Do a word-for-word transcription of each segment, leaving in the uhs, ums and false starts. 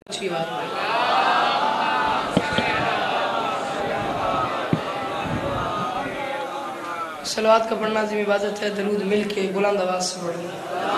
اچھی بات ہے۔ صلوات کا پڑھنا عظیم عبادت ہے، درود مل کے بلند آواز سے پڑھنا۔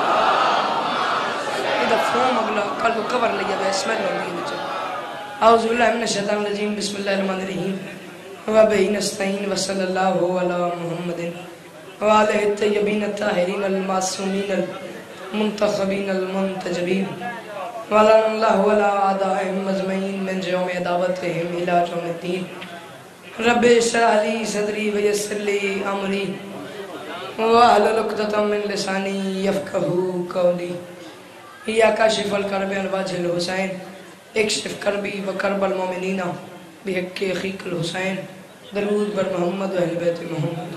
ادھر فوم اگلا کل کو کور لگیا گیا اسمیل ہو رہی ہے بچے۔ اعوذ باللہ من الشیطان الرجیم، بسم اللہ الرحمن الرحیم، وبہ نستعین وصلی اللہ علی محمد وآلہ الطیبین الطاہرین المعصومین المنتخبین المنتجبین وَلَنَ اللَّهُ وَلَا عَدَائِهِمْ مَزْمَئِينَ مِنْ جَوْمِ عَدَابَتِهِمْ إِلَىٰ جَوْمِ الدِّينِ رَبِّ اشْرَحْ لِي صَدْرِي وَيَسِّرْ لِي أَمْرِي وَاحْلُلْ عُقْدَةً مِّن لِّسَانِي يَفْقَهُوا قَوْلِي يَا كَاشِفَ الْكَرْبِ عَنْ وَجْهِ الْحُسَيْنِ اكشف كربي وكرب المؤمنين بحق أخيك الحسين درود بر محمد و اہل بیت محمد۔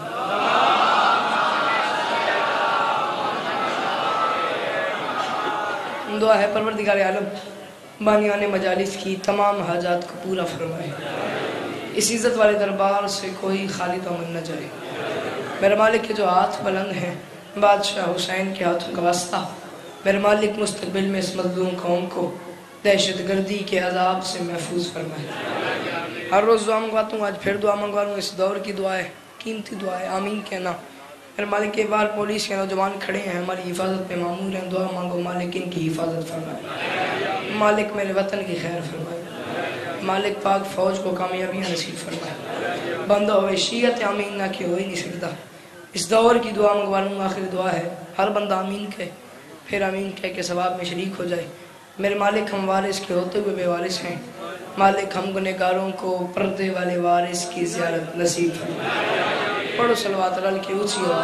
دعا ہے پروردگار عالم بانیان مجالس کی تمام حاجات کو پورا فرمائے، اس عزت والے دربار سے کوئی خالی دامن نہ جائے۔ میرے مالک کے جو ہاتھ بلند ہیں بادشاہ حسین کے ہاتھوں کا واسطہ، میرے مالک مستقبل میں اس مظلوم قوم کو دہشت گردی کے عذاب سے محفوظ فرمائے۔ ہر روز دعا منگواتا ہوں، آج پھر دعا منگوا رہا ہوں، اس دور کی دعا ہے، قیمتی دعا ہے، آمین کہنا۔ میرے مالک کے بار پولیس کے نوجوان کھڑے ہیں، ہماری حفاظت پہ معمور ہیں، دعا مانگو مالک ان کی حفاظت فرمائے، مالک میرے وطن کی خیر فرمائے، مالک پاک فوج کو کامیابیاں نصیب فرمائے، بندہ ہوئے شیعت آمین نہ کہ ہو ہی نہیں سکتا۔ اس دور کی دعا منگوا رہا ہوں، آخری دعا ہے، ہر بندہ آمین کہے، پھر آمین کہہ کے ثواب میں شریک ہو جائے۔ میرے مالک ہم وارث کے ہوتے ہوئے بے وارث ہیں، مالک ہم گنہگاروں کو پردے والے وارث کی زیارت نصیب فرمائے۔ پڑھو صلوات رل کے اونچی آواز۔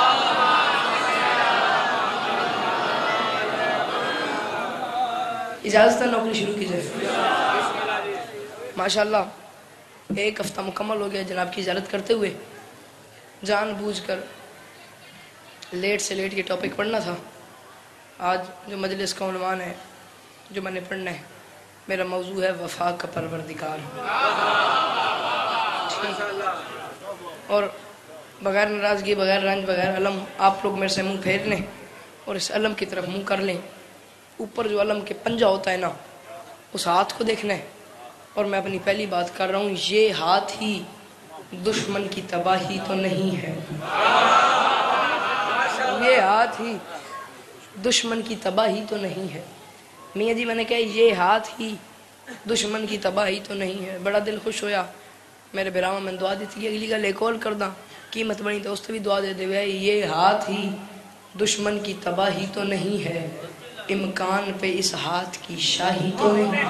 اجازت ہے نوکری شروع کی جائے۔ ماشاءاللہ ایک ہفتہ مکمل ہو گیا جناب کی زیارت کرتے ہوئے، جان بوجھ کر لیٹ سے لیٹ یہ ٹاپک پڑھنا تھا۔ آج جو مجلس کا عنوان ہے جو میں نے پڑھنا ہے، میرا موضوع ہے وفا کا پروردگار، اور بغیر ناراضگی، بغیر رنج، بغیر علم آپ لوگ میرے سے منہ پھیر لیں اور اس علم کی طرف منہ کر لیں۔ اوپر جو علم کے پنجہ ہوتا ہے نا، اس ہاتھ کو دیکھنا ہے، اور میں اپنی پہلی بات کر رہا ہوں، یہ ہاتھ ہی دشمن کی تباہی تو نہیں ہے، یہ ہاتھ ہی دشمن کی تباہی تو نہیں ہے۔ میاں جی میں نے کہا یہ ہاتھ ہی دشمن کی تباہی تو نہیں ہے، بڑا دل خوش ہویا۔ میرے براما میں دعا دیتی ہے، اگلی گل ایک اور کر دا، قیمت بنی تو اس سے بھی دعا دے دے، یہ ہاتھ ہی دشمن کی تباہی تو نہیں ہے، امکان پہ اس ہاتھ کی شاہی تو نہیں ہے۔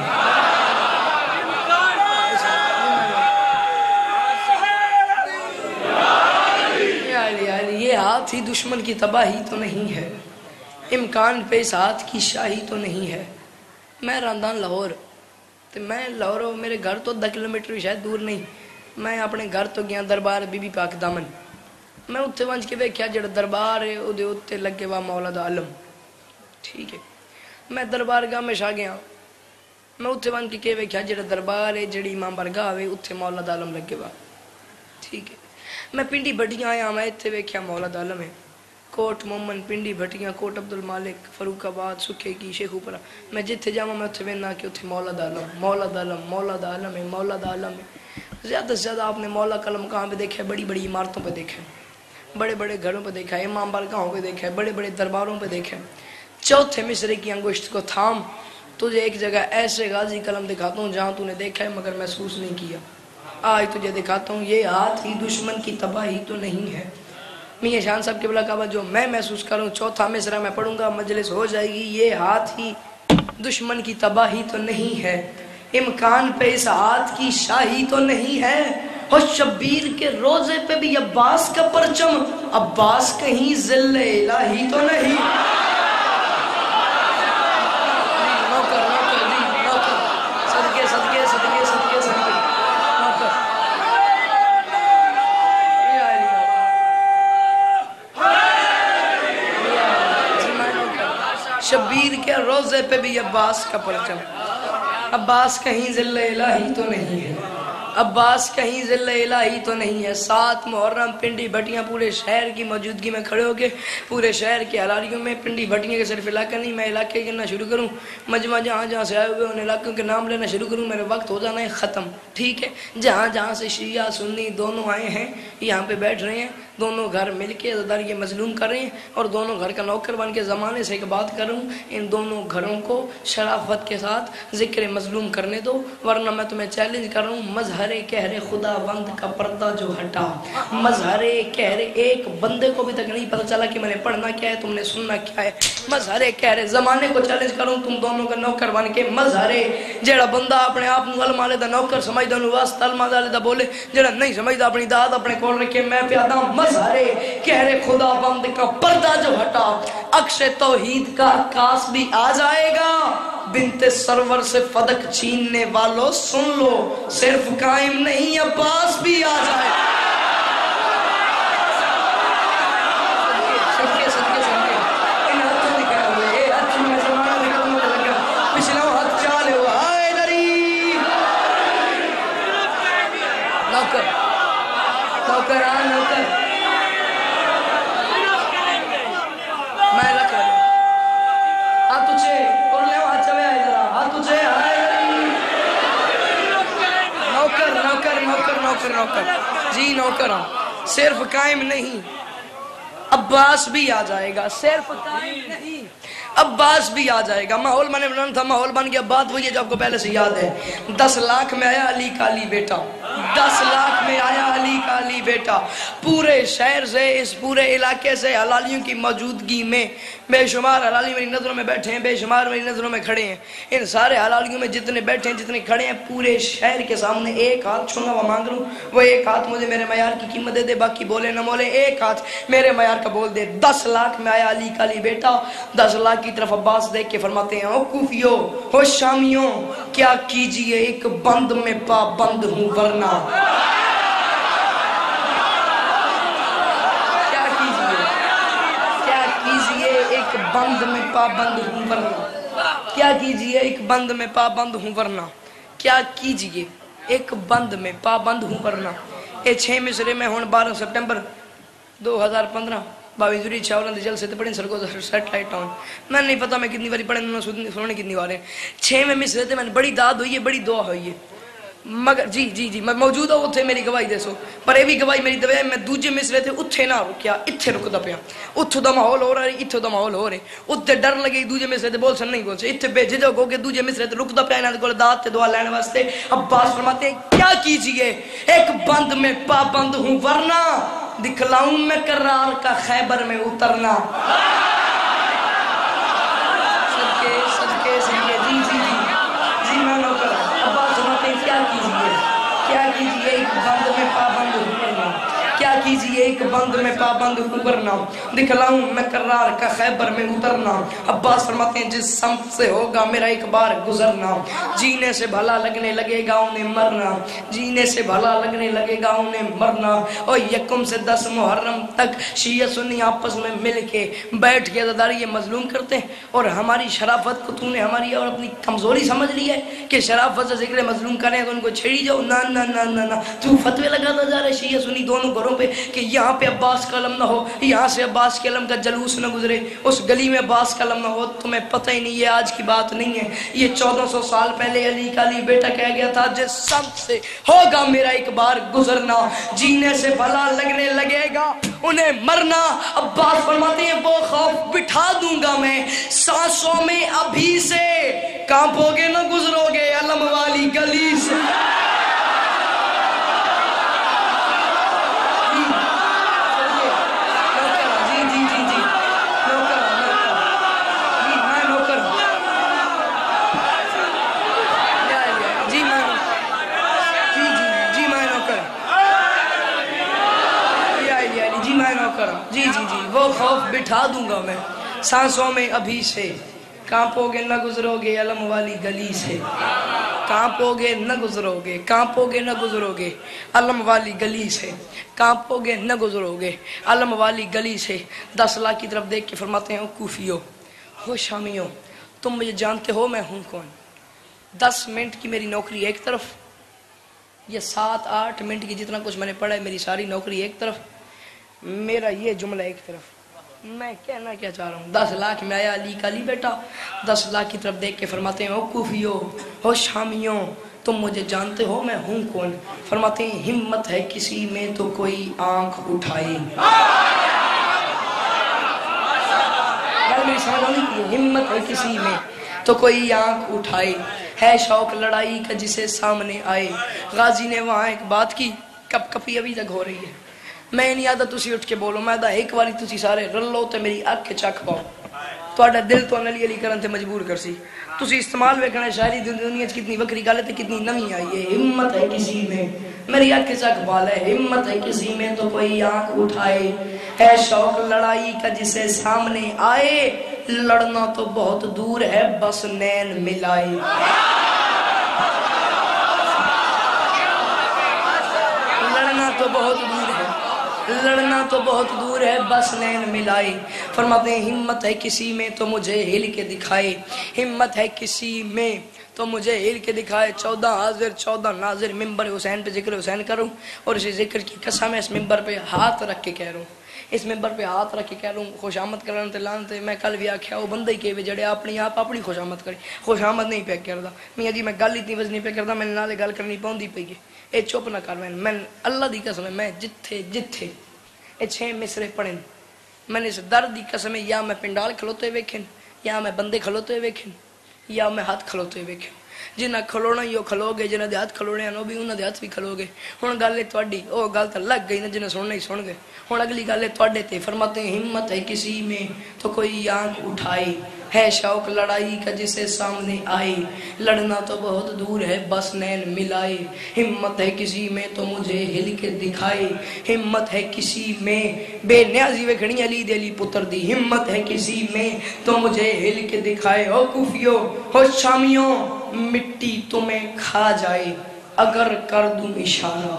یہ ہاتھ ہی دشمن کی تباہی تو نہیں ہے، امکان پہ اس ہاتھ کی شاہی تو نہیں ہے۔ میں راندان لاہور، تو میں لاہور میرے گھر تو دس کلومیٹر شاید دور نہیں، میں اپنے گھر تو گیا دربار بی بی پاک دامن، میں اتنے ونج کے ویکھیا جڑا دربار ہے وہ اتنے لگے وا مولا دا علم، ٹھیک ہے۔ میں دربار گاہ میں شاہ گیا، میں اتنے ونج کے ویکھیا جڑا دربار ہے جڑی امام برگاہ ہے اتنے مولا دا علم لگے وا، ٹھیک ہے۔ میں پنڈی بھٹیاں آیا، میں اتنے ویکھیا مولا دا علم ہے، کوٹ مومن، پنڈی بھٹیاں، کوٹ عبد المالک، فاروق آباد، سکھے کی، شیخ اوپرا، میں جتھے جاواں میں اتنے وینا کہ اتنے مولا دا علم، مولا دا علم، مولا دا علم ہے، مولا دا علم ہے۔ زیادہ سے زیادہ آپ نے مولا کا علم کہاں پہ دیکھا ہے؟ بڑی بڑی عمارتوں پہ دیکھا ہے، بڑے بڑے گھروں پہ دیکھا ہے، امام برگاہوں پہ دیکھا ہے، بڑے بڑے درباروں پہ دیکھا ہے۔ چوتھے مصرے کی انگشت کو تھام، تجھے ایک جگہ ایسے غازی قلم دکھاتا ہوں جہاں تو نے دیکھا ہے مگر محسوس نہیں کیا، آج تجھے دکھاتا ہوں، یہ ہاتھ ہی دشمن کی تباہی تو نہیں ہے۔ میاں شان صاحب کے بلا کعبہ جو میں محسوس کروں، چوتھا مصرع میں پڑھوں گا، مجلس ہو جائے گی، یہ ہاتھ ہی دشمن کی تباہی تو نہیں ہے، امکان پہ اس ہاتھ کی شاہی تو نہیں ہے۔ ہو شبیر کے روزے پہ بھی عباس کا پرچم، عباس کہیں ذل الہی تو نہیں۔ نوکر نوکر دی نوکر، صدقے صدقے صدقے صدقے صدقے نوکر۔ شبیر کے روزے پہ بھی عباس کا پرچم، عباس کہیں ذل الہی تو نہیں ہے، عباس کہیں ذل الہی تو نہیں ہے. سات محرم پنڈی بھٹیاں پورے شہر کی موجودگی میں کھڑے ہو کے پورے شہر کے حلالیوں میں پنڈی بھٹیاں کے صرف علاقہ نہیں, میں علاقے گننا شروع کروں, مجمع جہاں جہاں سے آئے ہوئے ان علاقوں کے نام لینا شروع کروں, میرے وقت ہو جانا ہے ختم. ٹھیک ہے, جہاں جہاں سے شیعہ سنی دونوں آئے ہیں یہاں پہ بیٹھ رہے ہیں, دونوں گھر مل کے عزاداری کے مظلوم کر رہے ہیں اور دونوں گھر کا نوکر بن کے زمانے سے ایک بات کروں, ان دونوں گھروں کو شرافت کے ساتھ ذکر مظلوم کرنے دو, ورنہ میں تمہیں چیلنج کر رہا ہوں. مظہر کہر خدا بند کا پردہ جو ہٹا, مظہر کہر ایک بندے کو بھی تک نہیں پتہ چلا کہ میں نے پڑھنا کیا ہے, تم نے سننا کیا ہے. مظہر کہر زمانے کو چیلنج کروں, تم دونوں کا نوکر بن کے. مظہر جیڑا بندہ اپنے آپ نو علم والے دا نوکر سمجھدا نو واسطہ علم والے دا بولے, جیڑا نہیں سمجھدا اپنی داد اپنے کول رکھے میں پیادا. مظہر کہر خدا بند کا پردہ جو ہٹا, عکس توحید کا عکاس بھی آ جائے گا. بنت سرور سے فدق چھیننے والوں سن لو, صرف قائم نہیں عباس بھی آ جائے گا. صدقے صدقے صدقے ان ہاتھوں نکال ہوئے, اے ہاتھ میں زمانہ نکلنے لگا, پچھلا ہاتھ چالے ہوا آئے دری نوکر نوکر آ نوکر میں رکھ رہا ہوں. ہاں تجھے اور لے ہاتھ چوے آئے ذرا, ہاں تجھے آئے نوکر نوکر نوکر نوکر نوکر جی نوکر ہوں. صرف قائم نہیں عباس بھی آ جائے گا, صرف قائم نہیں عباس بھی آ جائے گا. ماحول میں نے بنانا تھا, ماحول بن گیا. بات وہی ہے جو آپ کو پہلے سے یاد ہے. دس لاکھ میں آیا علی کا علی بیٹا, دس لاکھ میں آیا علی کا علی بیٹا. پورے شہر سے, اس پورے علاقے سے حلالیوں کی موجودگی میں بے شمار حلالی میری نظروں میں بیٹھے ہیں, بے شمار میری نظروں میں کھڑے ہیں. ان سارے حلالیوں میں جتنے بیٹھے ہیں, جتنے کھڑے ہیں, پورے شہر کے سامنے ایک ہاتھ چھونا وہ مانگ لوں, وہ ایک ہاتھ مجھے میرے معیار کی قیمت دے دے, باقی بولے نہ بولے ایک ہاتھ میرے معیار کا بول دے. دس لاکھ میں آیا علی کا علی بیٹا. دس لاکھ کی طرف عباس دیکھ کے فرماتے ہیں, او کوفیوں ہو شامیوں کیا کیجئے, ایک بند میں پابند ہوں ورنہ. کیا کیجئے کیا کیجئے ایک بند میں پابند ہوں ورنہ. کیا کیجئے ایک بند میں پابند ہوں ورنہ. کیا کیجئے ایک بند میں پابند ہوں ورنہ. اے چھ مصرے میں ہون بارہ سپٹمبر دو ہزار پندرہ باوی زوری چاولن دی جل سے تے پڑھیں سرکو سیٹلائٹ ٹاؤن. میں نہیں پتا میں کتنی باری پڑھیں, سننے کتنی بار ہیں. چھ میں مصرے تے میں بڑی داد ہوئی ہے, بڑی دعا ہوئی ہے, مگر جی جی جی میں موجود ہوں اتھے میری گواہی دے سو, پر یہ بھی گواہی میری دوے میں دوجے مصرے تے اتھے نہ رکیا, اتھے رکدا پیا. اتھو دا ماحول ہو رہا ہے, اتھو دا ماحول ہو رہے, اتھے ڈر لگے دوجے مصرے تے بول سن نہیں بول سے, اتھے بے جھجک ہو کے دوجے مصرے تے رکدا پیا انہاں دے کول داد تے دعا لینے واسطے. عباس فرماتے ہیں کیا کیجئے ایک بند میں پابند ہوں ورنہ, دکھلاؤں میں کرار کا خیبر میں اترنا. صدقے صدقے صدقے جی جی جی جی میں نوکر. عباس فرماتے ہیں کیا کیجئے کیا کیجئے ایک بند میں پابند ہوں ورنہ. کیا کیجئے ایک بند میں پابند ہوں ورنہ, دکھلاؤں میں کرار کا خیبر میں اترنا. عباس فرماتے ہیں جس سمت سے ہوگا میرا ایک بار گزرنا, جینے سے بھلا لگنے لگے گا انہیں مرنا, جینے سے بھلا لگنے لگے گا انہیں مرنا. اور یکم سے دس محرم تک شیعہ سنی آپس میں مل کے بیٹھ کے عزاداری یہ مظلوم کرتے ہیں, اور ہماری شرافت کو تو نے ہماری اور اپنی کمزوری سمجھ لی ہے کہ شرافت سے ذکر مظلوم کریں تو ان کو چھیڑی جاؤ. نا نا نا نا نا تو فتوے لگاتا جا رہے شیعہ سنی دونوں گھروں پہ کہ یہاں پہ عباس کا علم نہ ہو, یہاں سے عباس کے علم کا جلوس نہ گزرے, اس گلی میں عباس کا علم نہ ہو. تمہیں پتہ ہی نہیں, یہ آج کی بات نہیں ہے, یہ چودہ سو سال پہلے علی کا علی بیٹا کہہ گیا تھا جس سمت سے ہوگا میرا ایک بار گزرنا, جینے سے بھلا لگنے لگے گا انہیں مرنا. عباس فرماتے ہیں وہ خوف بٹھا دوں گا میں سانسوں میں ابھی سے, کانپو گے نہ گزرو گے علم والی گلی سے. جی جی جی وہ خوف بٹھا دوں گا میں سانسوں میں ابھی سے, کانپو گے نہ گزرو گے علم والی گلی سے. کانپو گے نہ گزرو گے, کانپو گے نہ گزرو گے علم والی گلی سے, کانپو گے نہ گزرو گے علم والی گلی سے. دس لاکھ کی طرف دیکھ کے فرماتے ہیں او کوفیوں ہو شامیوں تم مجھے جانتے ہو میں ہوں کون. دس منٹ کی میری نوکری ایک طرف, یہ سات آٹھ منٹ کی جتنا کچھ میں نے پڑھا ہے میری ساری نوکری ایک طرف، میرا یہ جملہ ایک طرف. میں کہنا کیا چاہ رہا ہوں؟ دس لاکھ میں آیا علی کا علی بیٹا، دس لاکھ کی طرف دیکھ کے فرماتے ہیں او کوفیو او شامیوں تم مجھے جانتے ہو میں ہوں کون؟ فرماتے ہیں ہمت ہے کسی میں تو کوئی آنکھ اٹھائے. ہمت ہے کسی میں تو کوئی آنکھ اٹھائے، ہے شوق لڑائی کا جسے سامنے آئے. غازی نے وہاں ایک بات کی، کپ کپی ابھی تک ہو رہی ہے. میں نہیں آتا تسی اٹھ کے بولو، میں دا ایک واری تسی سارے رلو تے میری اکھ چک پاؤ. تہاڈا دل تو علی علی کرن تے مجبور کرسی. تسی استعمال ویکھنا شاعری دنیا وچ کتنی وکری گل تے کتنی نویں آئی ہے. ہمت ہے کسی میں میری اکھ چک پا لے، ہمت ہے کسی میں تو کوئی آنکھ اٹھائے. ہے شوق لڑائی کا جسے سامنے آئے، لڑنا تو بہت دور ہے بس نین ملائے. لڑنا تو بہت دور ہے، لڑنا تو بہت دور ہے بس نین ملائے. فرماتے ہیں ہمت ہے کسی میں تو مجھے ہل کے دکھائے، ہمت ہے کسی میں تو مجھے ہل کے دکھائے. چودہ حاضر چودہ ناظر ممبر حسین پہ ذکر حسین کروں، اور اسی ذکر کی قسم ہے اس ممبر پہ ہاتھ رکھ کے کہہ رہا ہوں، اس ممبر پہ ہاتھ رکھ کے کہہ رہا ہوں خوش آمد کرنے تے لانتے. میں کل بھی آکھیا وہ بندہ ہی کہ جڑے اپنی آپ اپنی خوش آمد کرے، خوش آمد نہیں پہ کردا. میاں جی میں گل اتنی وزنی پہ کردا، میں نالے گل کرنی پوندی پئی ہے. اے چپ نہ کر، میں میں اللہ دی قسم ہے میں جتھے جتھے اے چھ مصرے پڑھن میں نے اس درد دی قسم ہے، یا میں پنڈال کھلوتے ویکھن، یا میں بندے کھلوتے ویکھن، یا میں ہاتھ کھلوتے ویکھن. جنہ کھلونا ہی وہ کھلو گے، جنہ دے ہاتھ کھلونے ہیں وہ بھی انہاں دے ہاتھ بھی کھلو گے. ہن گل ہے تہاڈی، او گل تے لگ گئی نا، جنہ سننا ہی سن گئے. ہن اگلی گل ہے تہاڈے تے. فرماتے ہیں ہمت ہے کسی میں تو کوئی آنکھ اٹھائے، ہے شوق لڑائی کا جسے سامنے آئے، لڑنا تو بہت دور ہے بس نین ملائے. ہمت ہے کسی میں تو مجھے ہل کے دکھائے، ہمت ہے کسی میں بے نیازی وکھنی علی دے علی پتر دی. ہمت ہے کسی میں تو مجھے ہل کے دکھائے. او کوفیو او شامیوں مٹی تمہیں کھا جائے اگر کر دوں اشارہ.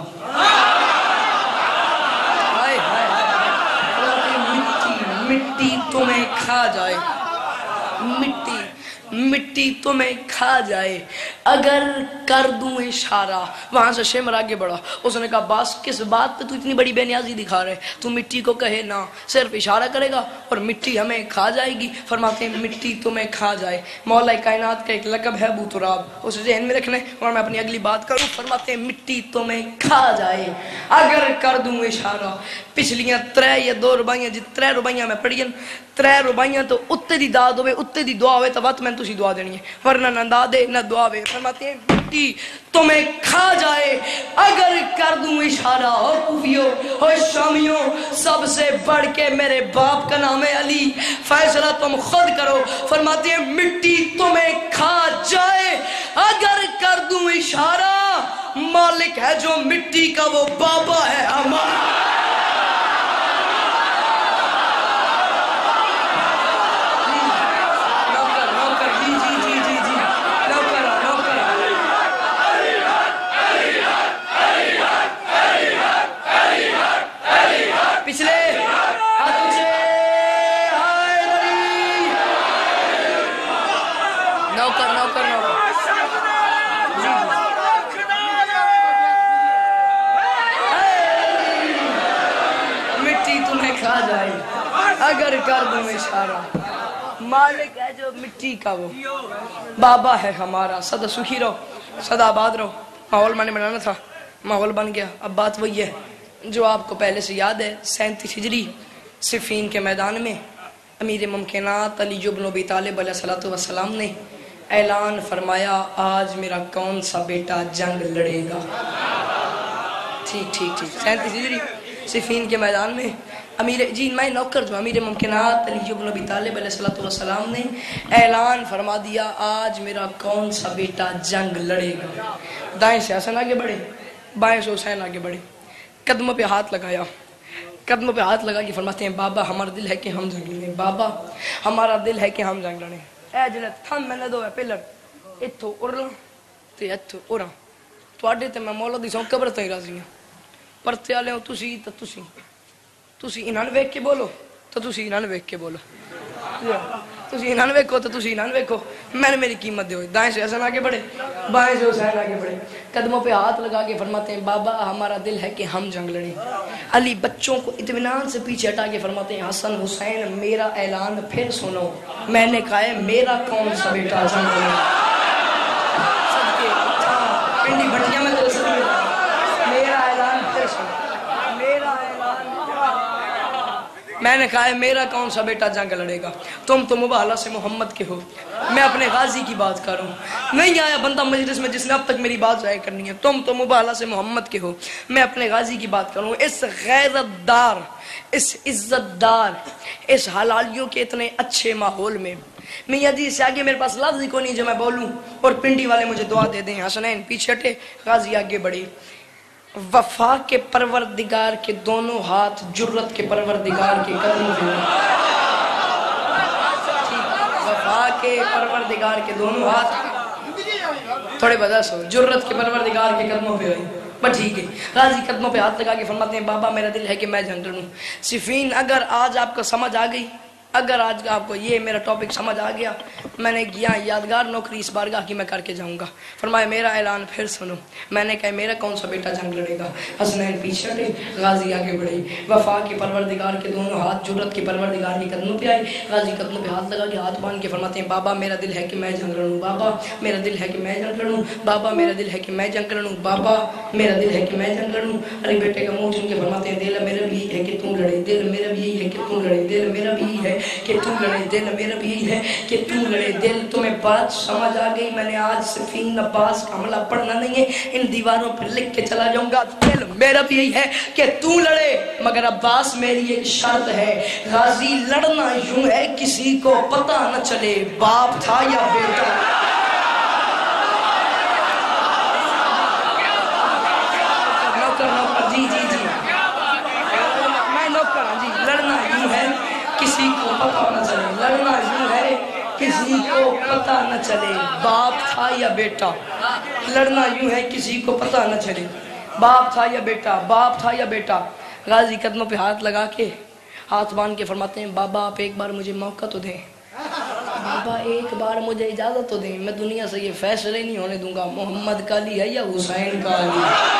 ہائے ہائے مٹی مٹی تمہیں کھا جائے، مٹی مٹی تمہیں کھا جائے اگر کر دوں اشارہ. وہاں سے شمر آگے بڑھا، اس نے کہا باس کس بات پہ تو اتنی بڑی بے نیازی دکھا رہے؟ تو مٹی کو کہے نا، صرف اشارہ کرے گا اور مٹی ہمیں کھا جائے گی. فرماتے ہیں مٹی تمہیں کھا جائے. مولا کائنات کا ایک لقب ہے ابو تراب، اسے ذہن میں رکھنا ہے اور میں اپنی اگلی بات کروں. فرماتے ہیں مٹی تمہیں کھا جائے اگر کر دوں اشارہ. پچھلیاں ترے یا دو ربائیاں جی ترے ربائیاں میں پڑھیاں، ترے ربائیاں تو اتے دی داد ہوئے، اتے دی دعا ہوئے تو وقت میں تسی دعا دینی ہے، ورنہ نہ دادے نہ دعا ہوئے. فرماتے ہیں مٹی تمہیں کھا جائے اگر کر دوں اشارہ. ہو کوفیو ہو شامیوں سب سے بڑھ کے میرے باپ کا نام ہے علی، فیصلہ تم خود کرو. فرماتے ہیں مٹی تمہیں کھا جائے اگر کر دوں اشارہ. مالک ہے جو مٹی کا وہ بابا ہے ہمارا. پچھلے نوکر نوکر نوکر مٹی تمہیں کھا جائے اگر کر دوں اشارہ. مالک ہے جو مٹی کا وہ بابا ہے ہمارا. سدا سکھی رہو، سدا آباد رہو. ماحول میں نے بنانا تھا، ماحول بن گیا. اب بات وہی ہے جو آپ کو پہلے سے یاد ہے. سینتیس ہجری صفین کے میدان میں امیر ممکنات علی بن ابی طالب علیہ الصلوۃ والسلام نے اعلان فرمایا آج میرا کون سا بیٹا جنگ لڑے گا. ٹھیک ٹھیک ٹھیک سینتیس ہجری صفین کے میدان میں امیر جی میں نوکر جو امیر ممکنات علی بن ابی طالب علیہ الصلوۃ والسلام نے اعلان فرما دیا آج میرا کون سا بیٹا جنگ لڑے گا. دائیں سے حسن آگے بڑھے، بائیں سے حسین آگے بڑھے، قدموں پہ ہاتھ لگایا، قدموں پہ ہاتھ لگا کے فرماتے ہیں بابا ہمارا دل ہے کہ ہم جنگ لڑیں، بابا ہمارا دل ہے کہ ہم جنگ لڑیں. اے جلت تھم میں نے دو ہے پلر اتھو ارلا تے اتھو ارا تواڈے تے میں مولا دی سوں قبر تے راضی ہوں. پرتے والے ہو تسی تے تسی تسی انہاں ویکھ کے بولو تو تسی انہاں ویکھ کے بولو، تسی انہاں ویکھو تو تسی انہاں ویکھو. میں نے میری قیمت دیو. دائیں سے حسن آگے بڑھے، بائیں سے حسین آگے بڑھے، قدموں پہ ہاتھ لگا کے فرماتے ہیں بابا ہمارا دل ہے کہ ہم جنگ لڑیں۔ علی بچوں کو اطمینان سے پیچھے ہٹا کے فرماتے ہیں حسن حسین میرا اعلان پھر سنو، میں نے کہا ہے میرا کون سا بیٹا جنگ لڑے۔ پنڈی بھٹیاں میں تو سب میرا اعلان پھر سنو، میرا اعلان میں نے کہا ہے میرا کون سا بیٹا جنگ لڑے گا، تم تو مباہلہ سے محمد کے ہو، میں اپنے غازی کی بات کر رہا ہوں۔ نہیں آیا بندہ مجلس میں جس نے اب تک میری بات ضائع کرنی ہے، تم تو مباہلہ سے محمد کے ہو، میں اپنے غازی کی بات کر رہا ہوں۔ اس غیرت دار، اس عزت دار، اس حلالیوں کے اتنے اچھے ماحول میں میاں جی سے آگے میرے پاس لفظ ہی کو نہیں جو میں بولوں اور پنڈی والے مجھے دعا دے دیں۔ حسنین پیچھے ہٹے، غازی آگے بڑھی۔ وفا کے پروردگار کے دونوں ہاتھ جرت کے پروردگار کے قدموں پہ، وفا کے پروردگار کے دونوں ہاتھ تھوڑے بدس ہو، جرت کے پروردگار کے قدموں پہ ہوئی، بس ٹھیک ہے۔ غازی قدموں پہ ہاتھ لگا کے فرماتے ہیں بابا میرا دل ہے کہ میں جنگ لڑوں۔ صفین اگر آج آپ کو سمجھ آ گئی، اگر آج آپ کو یہ میرا ٹاپک سمجھ آ گیا، میں نے یہاں یادگار نوکری اس بارگاہ کی میں کر کے جاؤں گا۔ فرمایا میرا اعلان پھر سنو، میں نے کہا میرا کون سا بیٹا جنگ لڑے گا۔ حسنین پیچھے ہٹے، غازی آگے بڑھے۔ وفا کے پروردگار کے دونوں ہاتھ جرت کے پروردگار کے قدموں پہ آئے۔ غازی قدموں پہ ہاتھ لگا کے ہاتھ باندھ کے فرماتے ہیں بابا میرا دل ہے کہ میں جنگ لڑوں، بابا میرا دل ہے کہ میں جنگ لڑوں، بابا میرا دل ہے کہ میں جنگ لڑوں، بابا میرا دل ہے کہ میں جنگ لڑوں۔ ارے بیٹے کا منہ چن کے فرماتے ہیں دل میرا بھی ہے کہ تم لڑے، دل میرا بھی ہے کہ تم لڑے، دل میرا بھی ہے کہ تم لڑے، دل میرا بھی ہے کہ تم لڑے۔ دل تمہیں بات سمجھ آ گئی، میں نے آج صفین عباس کا حملہ پڑھنا نہیں ہے، ان دیواروں پر لکھ کے چلا جاؤں گا۔ دل میرا بھی یہی ہے کہ تو لڑے، مگر عباس میری ایک شرط ہے، غازی لڑنا یوں ہے کسی کو پتہ نہ چلے باپ تھا یا بیٹا۔ نوکر نوکر جی جی جی میں نوکر ہوں جی۔ لڑنا یوں ہے کسی کو پتہ نہ چلے، لڑنا یوں ہے کسی کو پتہ نہ چلے باپ تھا یا بیٹا، لڑنا یوں ہے کسی کو پتہ نہ چلے باپ تھا یا بیٹا، باپ تھا یا بیٹا۔ غازی قدموں پہ ہاتھ لگا کے ہاتھ باندھ کے فرماتے ہیں بابا آپ ایک بار مجھے موقع تو دیں، بابا ایک بار مجھے اجازت تو دیں، میں دنیا سے یہ فیصلے نہیں ہونے دوں گا محمد کا علی ہے یا حسین کا علی۔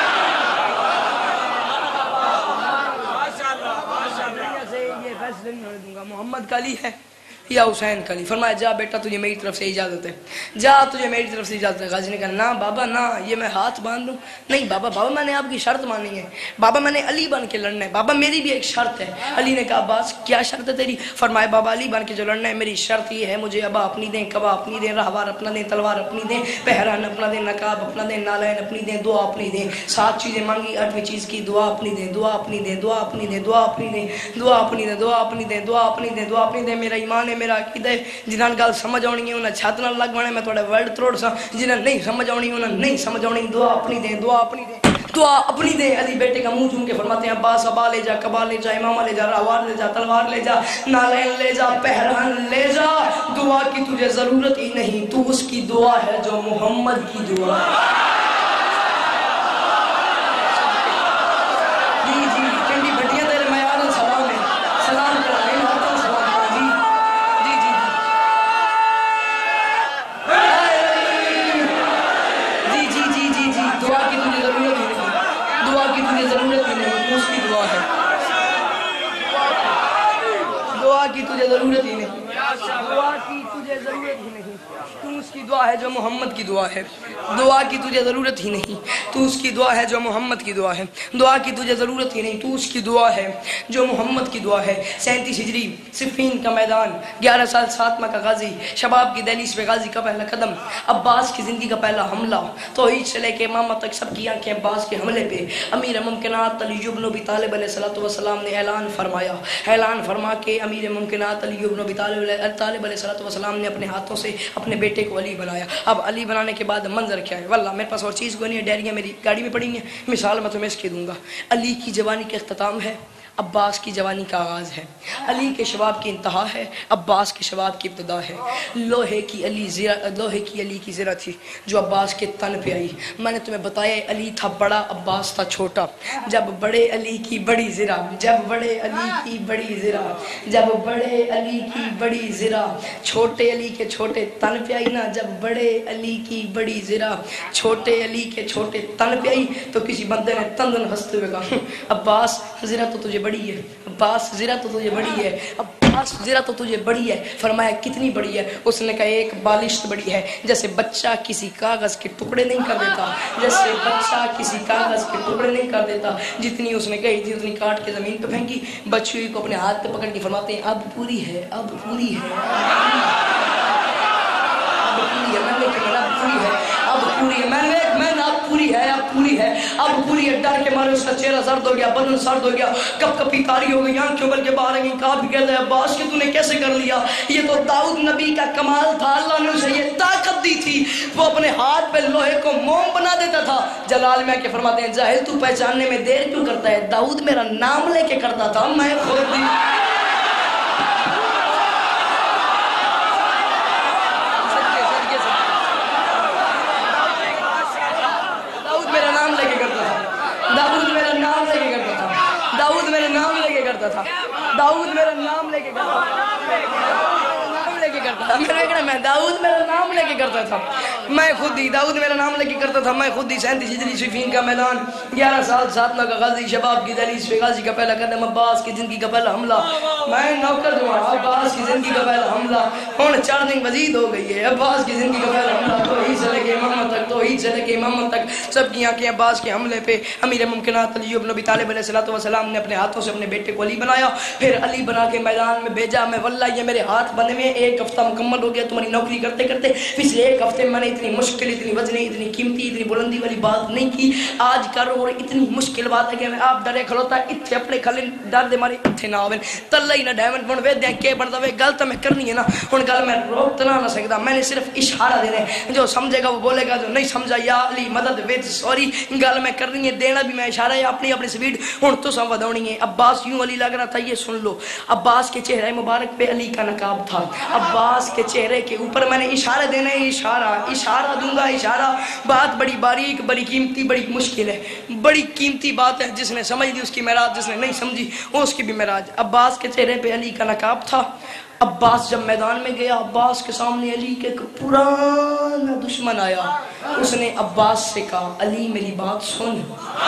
یہ فیصلے نہیں ہونے دوں گا محمد کا علی ہے یا حسین کا علی۔ فرمایا جا بیٹا تجھے میری طرف سے اجازت ہے، جا تجھے میری طرف سے اجازت ہے۔ غازی نے کہا نا بابا نا، یہ میں ہاتھ باندھ دوں؟ نہیں بابا، بابا میں نے آپ کی شرط مانی ہے، بابا میں نے علی بن کے لڑنا ہے، بابا میری بھی ایک شرط ہے۔ علی نے کہا عباس کیا شرط ہے تیری؟ فرمایا بابا علی بن کے جو لڑنا ہے میری شرط یہ ہے، مجھے ابا اپنی دیں، کبا اپنی دیں، رہوار اپنا دیں، تلوار اپنی دیں، پہران اپنا دیں، نقاب اپنا دیں، نالین اپنی دیں، دعا اپنی دیں۔ سات چیزیں مانگی، آٹھویں چیز کی دعا اپنی دیں، دعا اپنی دیں، دعا اپنی دیں، دعا اپنی دیں، دعا اپنی دیں، دعا اپنی دیں، دعا اپنی دیں، دعا اپنی دیں۔ میرا ایمان ہے، میرا عقیدہ ہے، جنہاں گل سمجھ آنی ہے انہیں چھت نہ لگ بنے، میں تھوڑے ورلڈ تروڑ سا، جنہاں نہیں سمجھ آنی انہیں نہیں سمجھ آنی۔ دعا اپنی دیں، دعا اپنی دیں، دعا اپنی دیں۔ علی بیٹے کا منہ چوم کے فرماتے ہیں عباس ابا لے جا، کبا لے جا، امامہ لے جا، رہوار لے جا، تلوار لے جا، نالین لے جا، پہران لے جا، دعا کی تجھے ضرورت ہی نہیں، تو اس کی دعا ہے جو محمد کی دعا ہے۔ جی جی کنڈی بھٹیاں تیرے میار سلام ہے، سلام کرائیں ہاتھوں سلام کرائیں جی جی جی جی جی جی جی جی دعا کی تجھے ضرورت ہی نہیں، دعا کی تجھے ضرورت ہی نہیں، تو اس کی دعا ہے، دعا کی تجھے ضرورت ہی نہیں، دعا کی تجھے ضرورت ہی نہیں، تو اس کی دعا ہے جو محمد کی دعا ہے۔ دعا کی تجھے ضرورت ہی نہیں، تو اس کی دعا ہے جو محمد کی دعا ہے۔ دعا کی تجھے ضرورت ہی نہیں، تو اس کی دعا ہے جو محمد کی دعا ہے۔ سینتیس ہجری صفین کا میدان، گیارہ سال سات ماہ کا غازی، شباب کی دہلیز پہ غازی کا پہلا قدم، عباس کی زندگی کا پہلا حملہ، توحید سے لے کے امامہ تک سب کی آنکھیں عباس کے حملے پہ۔ امیر ممکنات علی بن ابی طالب علیہ الصلوۃ والسلام نے اعلان فرمایا، اعلان فرما کے امیر ممکنات علی بن ابی طالب علیہ الصلوۃ والسلام نے اپنے ہاتھوں سے اپنے بیٹے کو علی بنایا۔ اب علی بنانے کے بعد منظر کیا ہے؟ واللہ میرے پاس اور چیز کوئی نہیں ہے، ڈائریاں میری گاڑی میں پڑی ہیں، مثال میں تمہیں اس کی دوں گا۔ علی کی جوانی کا اختتام ہے، عباس کی جوانی کا آغاز ہے، علی کے شباب کی انتہا ہے، عباس کے شباب کی ابتدا ہے۔ لوہے کی علی زرہ لوہے کی علی کی زرہ تھی جو عباس کے تن پہ آئی۔ میں نے تمہیں بتایا علی تھا بڑا، عباس تھا چھوٹا۔ جب بڑے علی کی بڑی زرہ جب بڑے علی کی بڑی زرہ جب بڑے علی کی بڑی زرہ چھوٹے علی کے چھوٹے تن پہ آئی نا، جب بڑے علی کی بڑی زرہ چھوٹے علی کے چھوٹے تن پہ آئی تو کسی بندے نے تندن ہنستے ہوئے کہا عباس زرہ تو تجھے بڑی ہے، عباس زرہ تو تجھے بڑی ہے، عباس زرہ تو تجھے بڑی ہے۔ فرمایا کتنی بڑی ہے؟ اس نے کہا ایک بالشت بڑی ہے، جیسے بچہ کسی کاغذ کے ٹکڑے نہیں کر دیتا جیسے بچہ کسی کاغذ کے ٹکڑے نہیں کر دیتا جتنی اس نے کہی تھی اتنی کاٹ کے زمین پہ پھینکی۔ بچی کو اپنے ہاتھ پہ پکڑ کے فرماتے ہیں اب پوری ہے، اب پوری ہے، اب پوری ہے۔ میں نے کہا اب پوری ہے، اب پوری ہے۔ میں نے میں نے اب پوری ہے، اب پوری ہے، اب پوری ہے۔ ڈر کے مارے اس کا چہرہ زرد ہو گیا، بدن سرد ہو گیا، کپ کپی تاری ہو گئی، آنکھیں ابل کے باہر آ گئی۔ کہا بھی کہتا ہے عباس کہ تو نے کیسے کر لیا؟ یہ تو داؤد نبی کا کمال تھا، اللہ نے اسے یہ طاقت دی تھی، وہ اپنے ہاتھ پہ لوہے کو موم بنا دیتا تھا۔ جلال میں کے فرماتے ہیں جاہل تو پہچاننے میں دیر کیوں کرتا ہے؟ داؤد میرا نام لے کے کرتا تھا، میں خود بھی داؤد میرا نام لے کے کرتا تھا داؤد میرا نام لے کے کرتا تھا داؤد میرا نام لے کے کرتا تھا داؤد میرا نام لے کے کرتا تھا میرے کہنا میں داؤد میرا نام لے کے کرتا تھا میں خود ہی داؤد میرا نام لے کے کرتا تھا میں خود ہی سینتیس ہجری صفین کا میدان، گیارہ سال ساتنا کا غازی، شباب کی دہلیز پہ غازی کا پہلا قدم، عباس کی زندگی کا پہلا حملہ، میں نوکر جو ہوں عباس کی زندگی کا پہلا حملہ، ہون چار دن مزید ہو گئی ہے، عباس کی زندگی کا پہلا حملہ، تو ہی سے لے کے محمد تک تو ہی سے لے کے محمد تک سب کی آنکھیں عباس کے حملے پہ۔ امیر ممکنات علی بن ابی طالب علیہ الصلوۃ والسلام نے اپنے ہاتھوں سے اپنے بیٹے کو علی بنایا، پھر علی بنا کے میدان میں بھیجا۔ میں واللہ یہ میرے ہاتھ بنے میں ایک ہفتہ مکمل ہو گیا تمہاری نوکری کرتے کرتے، پچھلے ایک ہفتے میں نے اتنی مشکل اتنی وزنی اتنی قیمتی اتنی بلندی والی بات نہیں کی، آج کر اور اتنی مشکل بات ہے کہ میں آپ ڈرے کھلوتا اتھے اپنے کھلے ڈر دے مارے اتھے نہ آویں تلہ ہی نہ ڈیون بن وے دیں کہ بنتا وے گل تو میں کرنی ہے نا، ہن گل میں روک تو نہ سکتا، میں نے صرف اشارہ دینا ہے، جو سمجھے گا وہ بولے گا، جو نہیں سمجھا یا علی مدد وید سوری گل میں کرنی ہے، دینا بھی میں اشارہ ہے اپنی اپنی سپیڈ ہن تو سم وداونی ہے۔ عباس یوں علی لگ رہا تھا، یہ سن لو، عباس کے چہرے مبارک پہ علی کا نقاب تھا، عباس کے چہرے کے اوپر میں نے اشارے دینے اشارہ اشارہ دوں گا اشارہ، بات بڑی باریک بڑی قیمتی بڑی مشکل ہے، بڑی قیمتی بات ہے، جس نے سمجھ لی اس کی معراج، جس نے نہیں سمجھی وہ اس کی بھی معراج۔ عباس کے چہرے پہ علی کا نقاب تھا۔ عباس جب میدان میں گیا، عباس کے سامنے علی کے ایک پرانا دشمن آیا، اس نے عباس سے کہا علی میری بات سن،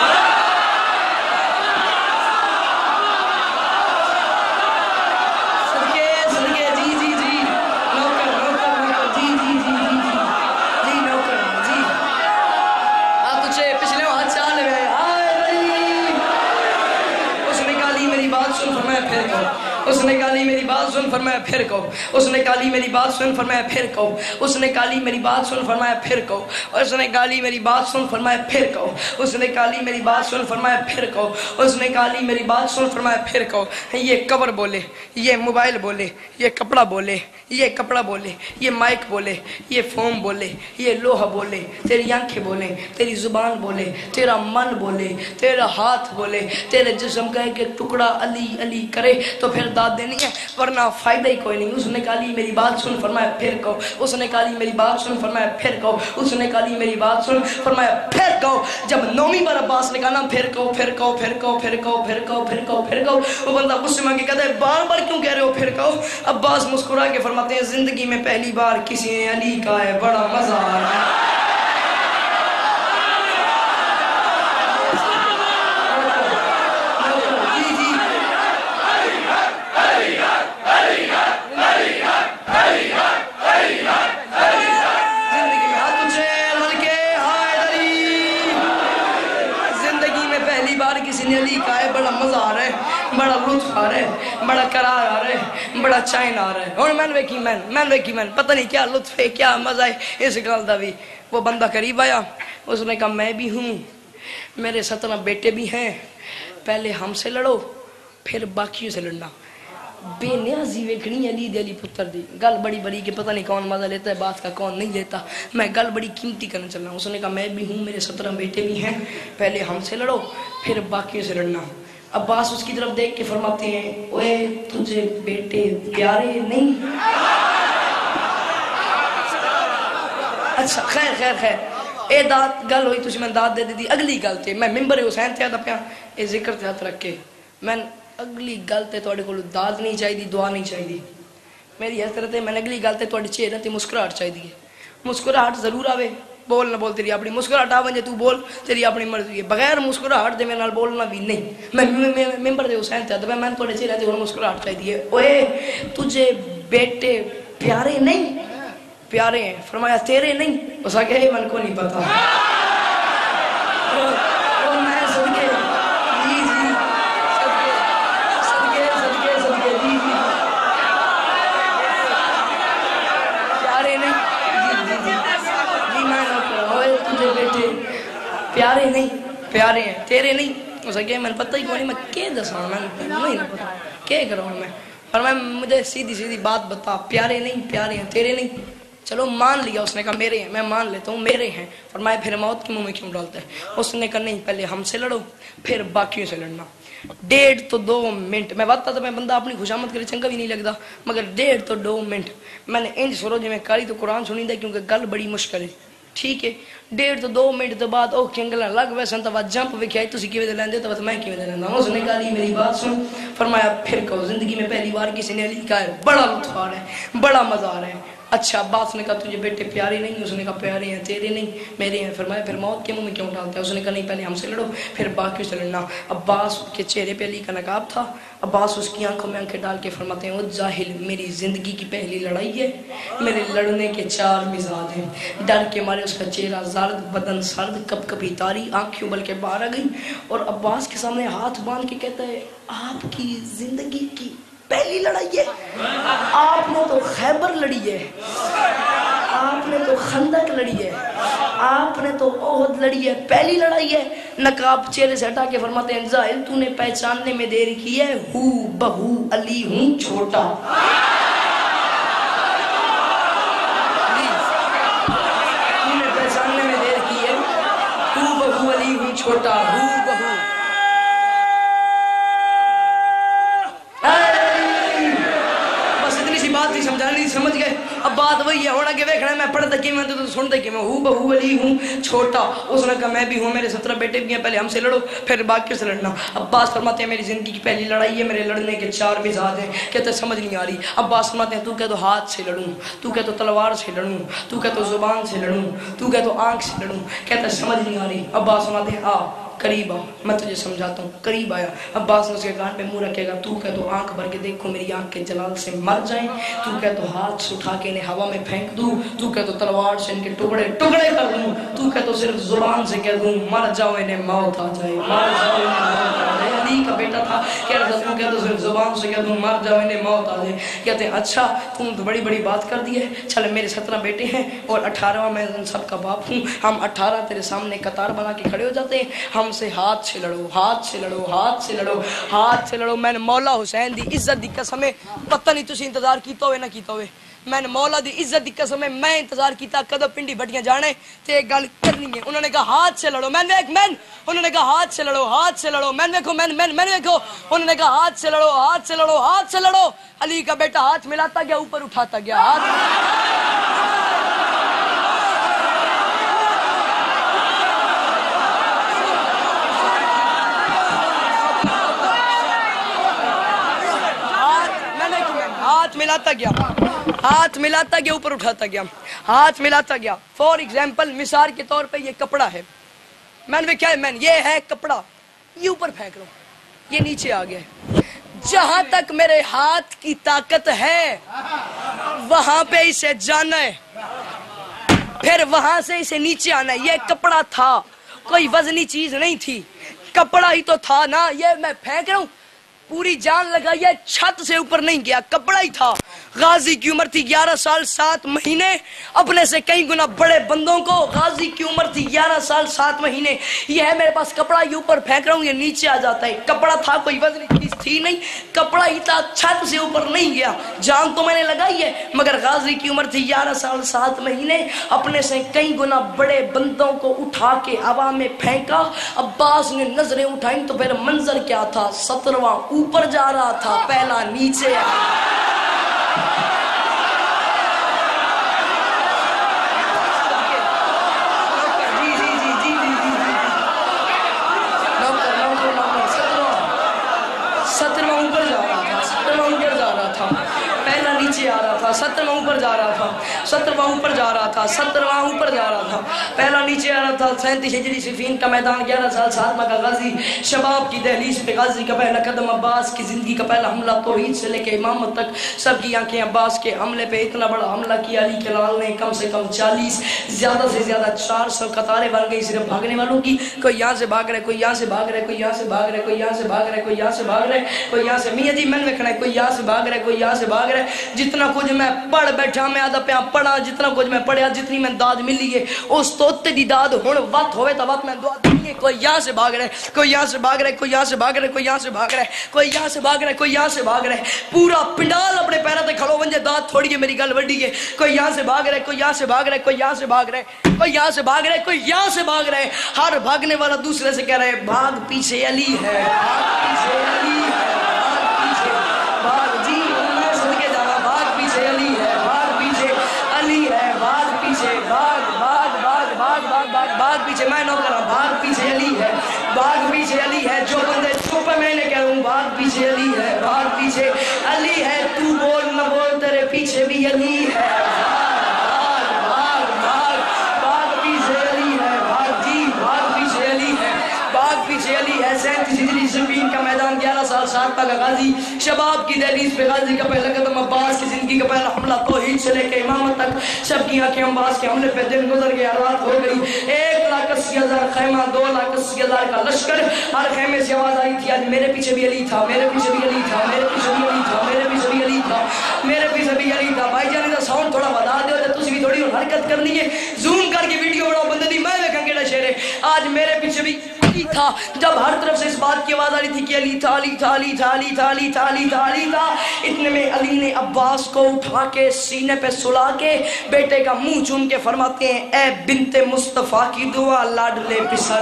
اس نے کہا لی میری بات سن فرمایا پھر کہو، اس نے کہا لی میری بات سن فرمایا پھر کہو، اس نے کہا لی میری بات سن فرمایا پھر کہو، اس نے کہا لی میری بات سن فرمایا پھر کہو، اس نے کہا لی میری بات سن فرمایا پھر کہو، اس نے کہا لی میری بات سن فرمایا پھر کہو۔ یہ کور بولے، یہ موبائل بولے، یہ کپڑا بولے، یہ کپڑا بولے، یہ مائک بولے، یہ فوم بولے، یہ لوہا بولے، تیری آنکھیں بولے، تیری زبان بولے، تیرا من بولے، تیرا ہاتھ بولے، تیرے جسم کا ایک ٹکڑا علی علی کرے تو پھر داد دینی ہے، ورنہ فائدہ ہی کوئی نہیں۔ اس نے کہا لی میری بات سن فرمایا پھر کہو، اس نے کہا لی میری بات سن فرمایا پھر کہو، اس نے کہا لی میری بات سن فرمایا پھر کہو۔ جب نومی بار عباس نے کہا نا پھر کہو پھر کہو پھر کہو پھر کہو پھر کہو پھر کہو پھر کہو، وہ بندہ غصے میں کہتا ہے بار بار کیوں کہہ رہے ہو پھر کہو؟ عباس مسکرا کے فرماتے ہیں زندگی میں پہلی بار کسی نے علی کا ہے بڑا مزہ آ رہا ہے۔ علی کا ہے بڑا مزہ آ رہا ہے، بڑا لطف آ رہا ہے، بڑا قرار آ رہا ہے، بڑا چین آ رہا ہے، اور میں نے کی مین میں نے کی مین پتہ نہیں کیا لطف ہے کیا مزہ ہے اس گل دا بھی۔ وہ بندہ قریب آیا، اس نے کہا میں بھی ہوں، میرے سترہ بیٹے بھی ہیں، پہلے ہم سے لڑو پھر باقیوں سے لڑنا۔ بے نیازی ویکھنی علی دے علی پتر دی، گل بڑی بڑی کہ پتہ نہیں کون مزہ لیتا ہے بات کا کون نہیں لیتا، میں گل بڑی قیمتی کرنا چل رہا ہوں۔ اس نے کہا میں بھی ہوں، میرے سترہ بیٹے بھی ہیں، پہلے ہم سے لڑو پھر باقیوں سے لڑنا۔ عباس اس کی طرف دیکھ کے فرماتے ہیں اوے تجھے بیٹے پیارے نہیں؟ اچھا خیر خیر خیر اے داد گل ہوئی تجھے میں داد دے دی. اگلی گل تے میں ممبر حسین تے آدھا پیا اے ذکر تے ہاتھ رکھ کے میں اگلی گل تے تواڈے کول داد نہیں چاہیے دعا نہیں چاہیے. میری حضرت ہے میں اگلی گل تے تواڈے چہرے تے مسکراہٹ چاہیے. مسکراہٹ ضرور آوے بول نہ بول تیری اپنی مسکراہٹ آ ونجے تو بول تیری اپنی مرضی ہے. بغیر مسکراہٹ دے میرے نال بولنا بھی نہیں. میں ممبر دے حسین تے آدھا میں تواڈے چہرے تے ہن مسکراہٹ چاہیے. اوئے تجھے بیٹے پیارے نہیں؟ پیارے ہیں. فرمایا تیرے نہیں؟ اس آگے ہے من کو نہیں پتا. اور میں صدقے جی جی صدقے صدقے صدقے صدقے جی جی پیارے نہیں جی جی جی جی میں نہ ہوئے تجھے بیٹے پیارے نہیں؟ پیارے ہیں. تیرے نہیں؟ اس آگے میں پتہ ہی کوئی نہیں میں کیا دساں میں نہیں نہ پتا کیا کروں میں. اور میں مجھے سیدھی سیدھی بات بتا پیارے نہیں پیارے ہیں تیرے نہیں؟ چلو مان لیا. اس نے کہا میرے ہیں. میں مان لیتا ہوں میرے ہیں. فرمایا پھر موت کے منہ میں کیوں ڈالتا ہے؟ اس نے کہا نہیں پہلے ہم سے لڑو پھر باقیوں سے لڑنا. ڈیڑھ تو دو منٹ میں وقت تو میں بندہ اپنی خوشامد کرے چنگا بھی نہیں لگتا مگر ڈیڑھ تو دو منٹ میں نے انج سرو جی میں کاری تو قرآن سنی دا کیونکہ گل بڑی مشکل ہے. ٹھیک ہے ڈیڑھ تو دو منٹ تو بعد او کنگلا لگ ویسن تو بعد جمپ وکھائی تسی کیویں دے لیندے تو میں کیویں دے لیندا. اس نے کہا علی میری بات سن. فرمایا پھر کہو زندگی میں پہلی بار کسی نے علی کہا ہے بڑا لطف آ رہا ہے بڑا مزہ آ رہا ہے. اچھا عباس نے کہا تجھے بیٹے پیارے نہیں؟ اس نے کہا پیارے ہیں. تیرے نہیں؟ میرے ہیں. فرمایا پھر موت کے منہ میں کیوں ڈالتا ہے؟ اس نے کہا نہیں پہلے ہم سے لڑو پھر باقیوں سے لڑنا. عباس کے چہرے پہ علی کا نقاب تھا. عباس اس کی آنکھوں میں آنکھیں ڈال کے فرماتے ہیں او جاہل میری زندگی کی پہلی لڑائی ہے. میرے لڑنے کے چار مزاج ہیں. ڈر کے مارے اس کا چہرہ زرد بدن سرد کپ کپی تاری آنکھوں بلکہ باہر آ گئی اور عباس کے سامنے ہاتھ باندھ کے کہتا ہے آپ کی زندگی کی پہلی لڑائی ہے؟ آپ نے تو خیبر لڑی ہے, آپ نے تو خندق لڑی ہے, آپ نے تو احد لڑی ہے, پہلی لڑائی ہے. نقاب چہرے سے ہٹا کے فرماتے ہیں زاہل تو نے پہچاننے میں دیر کی ہے, ہو بہو علی ہوں چھوٹا. تو نے پہچاننے میں دیر کی ہے, ہو بہو علی ہوں چھوٹا, ہو بہو. بات ہی سمجھانی سمجھ گئے. اب بات وہی ہے ہونا کہ ویکھنا میں پڑھتا کی میں تو سنتا کی میں ہوں بہو علی ہوں چھوٹا. اس نے کہا میں بھی ہوں, میرے سترہ بیٹے بھی ہیں, پہلے ہم سے لڑو پھر باقی سے لڑنا. عباس فرماتے ہیں میری زندگی کی پہلی لڑائی ہے, میرے لڑنے کے چار مزاج ہیں. کہتے سمجھ نہیں آ رہی. عباس فرماتے ہیں تو کہ تو ہاتھ سے لڑوں, تو کہ تو تلوار سے لڑوں, تو کہ تو زبان سے لڑوں, تو کہ تو آنکھ سے لڑوں. کہتے سمجھ نہیں آ رہی. عباس فرماتے ہیں آ قریب آ میں تجھے سمجھاتا ہوں. قریب آیا. عباس نے اس کے کان پہ منہ رکھے گا تو کہ تو آنکھ بھر کے دیکھو میری آنکھ کے جلال سے مر جائیں, تو کہ تو ہاتھ سے اٹھا کے انہیں ہوا میں پھینک دوں, تو کہ تو تلوار سے ان کے ٹکڑے ٹکڑے کر دوں, تو کہ تو صرف زبان سے کہہ دوں مر جاؤ انہیں موت آ جائے, مر جاؤ انہیں موت آ جائے. علی کا بیٹا تھا کہہ رہا تھا تو کہ تو صرف زبان سے کہہ دوں مر جاؤ انہیں موت آ جائے. کہتے ہیں اچھا تم تو بڑی بڑی بات کر دی ہے, چل میرے سترہ بیٹے ہیں اور اٹھارہواں میں ان سب کا باپ ہوں, ہم اٹھارہ تیرے سامنے قطار بنا کے کھڑے ہو جاتے ہیں, ہم سے ہاتھ سے لڑو, ہاتھ سے لڑو, ہاتھ سے لڑو, ہاتھ سے لڑو. میں نے مولا حسین دی عزت دی قسم ہے, پتہ نہیں تسی انتظار کیتا ہوئے نہ کیتا ہوئے, میں نے مولا دی عزت دی قسم ہے میں انتظار کیتا کدو پنڈی بٹیاں جانے تے ایک گل کرنی ہے. انہوں نے کہا ہاتھ سے لڑو, میں نے ایک مین انہوں نے کہا ہاتھ سے لڑو, ہاتھ سے لڑو, میں نے دیکھو میں میں میں نے دیکھو انہوں نے کہا ہاتھ سے لڑو, ہاتھ سے لڑو, ہاتھ سے لڑو. علی کا بیٹا ہاتھ ملاتا گیا, اوپر اٹھاتا گیا ہاتھ. ہاتھ ملاتا گیا, ہاتھ ملاتا گیا, اوپر اٹھاتا گیا, ہاتھ ملاتا گیا. فور ایگزامپل مثال کے طور پہ یہ کپڑا ہے, میں نے کیا ہے میں یہ ہے کپڑا, یہ اوپر پھینک لو, یہ نیچے آ گیا. جہاں تک میرے ہاتھ کی طاقت ہے وہاں پہ اسے جانا ہے, پھر وہاں سے اسے نیچے آنا ہے. یہ کپڑا تھا, کوئی وزنی چیز نہیں تھی, کپڑا ہی تو تھا نا, یہ میں پھینک رہا ہوں پوری جان لگائی ہے، چھت سے اوپر نہیں گیا، کپڑا ہی تھا۔ غازی کی عمر تھی گیارہ سال سات مہینے، اپنے سے کئی گنا بڑے بندوں کو غازی کی عمر تھی گیارہ سال سات مہینے، یہ ہے میرے پاس کپڑا، یہ اوپر پھینک رہا ہوں، یہ نیچے آ جاتا ہے۔ کپڑا تھا، کوئی وزنی چیز تھی نہیں، کپڑا ہی تھا، چھت سے اوپر نہیں گیا۔ جان تو میں نے لگائی ہے، مگر غازی کی عمر تھی گیارہ سال سات مہینے، اپنے سے کئی گنا بڑے بندوں کو اٹھا کے ہوا میں پھینکا۔ عباس نے نظریں اٹھائیں تو پھر منظر کیا تھا؟ سترواں اوپر جا رہا تھا، پہلا نیچے آ رہا۔ سترواں اوپر جا رہا تھا، سترواں اوپر جا رہا تھا، پہلا نیچے آ رہا تھا، سترواں اوپر جا رہا تھا، سترواں اوپر جا رہا تھا، سترواں اوپر جا رہا تھا، پہلا نیچے آ رہا تھا۔ سینتیس ہجری صفین کا میدان، گیارہ سال سات ماہ کا غازی، شباب کی دہلیز پہ غازی کا پہلا قدم، عباس کی زندگی کا پہلا حملہ، توحید سے لے کے امامت تک سب کی آنکھیں عباس کے حملے پہ۔ اتنا بڑا حملہ کیا علی کے لال نے، کم سے کم چالیس، زیادہ سے زیادہ چار سو قطاریں بن گئی صرف بھاگنے والوں کی۔ کوئی یہاں سے بھاگ رہے، کوئی یہاں سے بھاگ رہے، کوئی یہاں سے بھاگ رہے، کوئی یہاں سے بھاگ رہے، کوئی یہاں سے بھاگ رہے، کوئی یہاں سے میاں جی میں نے کھڑا ہے، کوئی یہاں سے بھاگ رہے، کوئی یہاں سے بھاگ رہے۔ جتنا کچھ میں پڑھ بیٹھا، میں آدھا پیا پڑھا، جتنا کچھ میں پڑھیا، جتنی میں داد ملی ہے اس توتے دی داد ہن وقت ہوئے تا وقت میں دعا دینی ہے۔ کوئی یہاں سے بھاگ رہے، کوئی یہاں سے بھاگ رہے، کوئی یہاں سے بھاگ رہے، کوئی یہاں سے بھاگ رہے، کوئی یہاں سے بھاگ رہے، کوئی یہاں سے بھاگ رہے۔ پورا پنڈال اپنے پیروں تے کھڑو ونجے، داد تھوڑی ہے میری گل وڈی ہے۔ کوئی یہاں سے بھاگ رہے، کوئی یہاں سے بھاگ رہے، کوئی یہاں سے بھاگ رہے، کوئی یہاں سے بھاگ رہے، کوئی یہاں سے بھاگ رہے۔ ہر بھاگنے والا دوسرے سے کہہ رہے بھاگ پیچھے علی ہے، بھاگ پیچھے علی ہے، بھاگ پیچھے، بھاگ جی میں صدقے جانا، بھاگ پیچھے علی ہے، بھاگ پیچھے علی ہے، بھاگ پیچھے، بھاگ بھاگ بھاگ بھاگ بھاگ بھاگ بھاگ پیچھے، میں نہ کرا بھاگ پیچھے علی ہے، بھاگ پیچھے علی ہے۔ جو بندے چپ میں نے کہہ رہا ہوں بھاگ پیچھے علی ہے، بھاگ پیچھے علی ہے۔ تو بول نہ بول تیرے پیچھے بھی علی ہے، بھاگ بھاگ بھاگ بھاگ پیچھے علی ہے، بھاگ جی بھاگ پیچھے علی ہے، بھاگ پیچھے علی ہے۔ سینتیس ہجری صفین کا میدان، گیارہ سال سات کا غازی، شباب کی دہلیز پہ غازی کا پہلا قدم، عباس کی زندگی کا پہلا حملہ، توحید سے لے کے امامت تک سب کی آنکھیں عباس کے حملے پہ۔ دن گزر گیا، رات ہو گئی، ایک لاکھ اسی ہزار خیمہ، دو لاکھ اسی ہزار کا لشکر، ہر خیمے سے آواز آئی تھی آج میرے پیچھے بھی علی تھا، میرے پیچھے بھی علی تھا، میرے پیچھے بھی علی تھا، میرے پیچھے بھی علی تھا، میرے پیچھے بھی علی تھا۔ بھائی جان دا ساؤنڈ تھوڑا بتا دو تے تسی بھی تھوڑی حرکت کرنی ہے، زوم کر کے ویڈیو بناؤ بندے دی، میں ویکھاں کیڑا شعر ہے۔ آج میرے پیچھے بھی علی تھا، جب ہر طرف سے اس بات کی آواز آ رہی تھی کہ علی تھا، علی تھا، علی تھا، علی تھا، علی تھا، علی تھا، علی تھا، اتنے میں علی نے عباس کو اٹھا کے سینے پہ سلا کے بیٹے کا منہ چوم کے فرماتے ہیں اے بنت مصطفیٰ کی دعا لاڈلے پسر،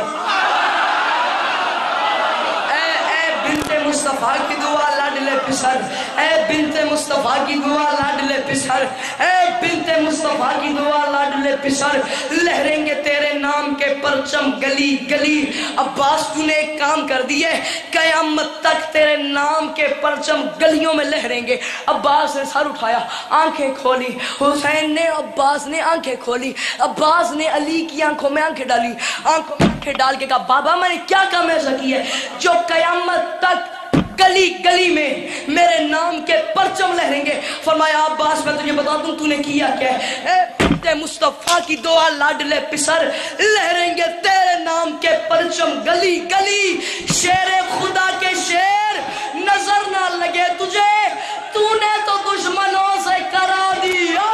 اے اے بنت مصطفیٰ کی دعا لاڈلے پسر، اے بنت مصطفیٰ کی دعا لاڈلے پسر، اے بنت مصطفیٰ کی دعا لاڈلے پسر، لہریں گے تیرے نام کے پرچم گلی گلی۔ عباس تو نے ایک کام کر دیے، قیامت تک تیرے نام کے پرچم گلیوں میں لہریں گے۔ عباس نے سر اٹھایا، آنکھیں کھولی، حسین نے عباس نے آنکھیں کھولی، عباس نے علی کی آنکھوں میں آنکھیں ڈالی، آنکھوں میں آنکھیں ڈال کے کہا بابا میں نے کیا کام ایسا کیا ہے جو قیامت تک گلی گلی میں میرے نام کے پرچم لہریں گے؟ فرمایا عباس میں تجھے بتا دوں تو نے کیا کیا ہے، اے بنت مصطفیٰ کی دعا لاڈلے پسر، لہریں گے تیرے نام کے پرچم گلی گلی۔ شیر خدا کے شیر نظر نہ لگے تجھے، تو نے تو دشمنوں سے کرا دی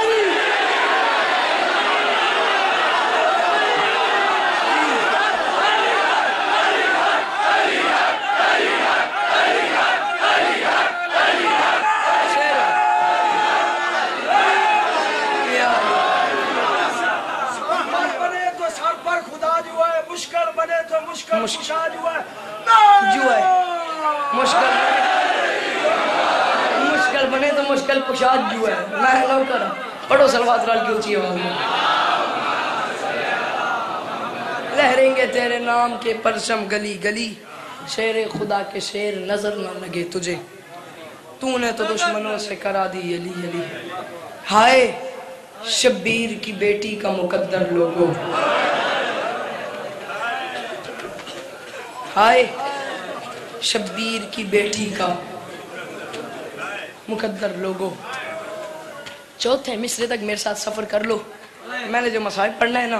مشکل جو ہے جو ہے مشکل مشکل بنے تو مشکل کشاد جو ہے۔ میں نہ کرا پڑھو صلوات رال کی اونچی آواز میں، لہریں گے تیرے نام کے پرچم گلی گلی، شیر خدا کے شیر نظر نہ لگے تجھے، تو نے تو دشمنوں سے کرا دی علی علی۔ ہائے شبیر کی بیٹی کا مقدر لوگو، ہائے شبیر کی بیٹی کا مقدر لوگو۔ چوتھے مصرے تک میرے ساتھ سفر کر لو، میں نے جو مسائل پڑھنا ہے نا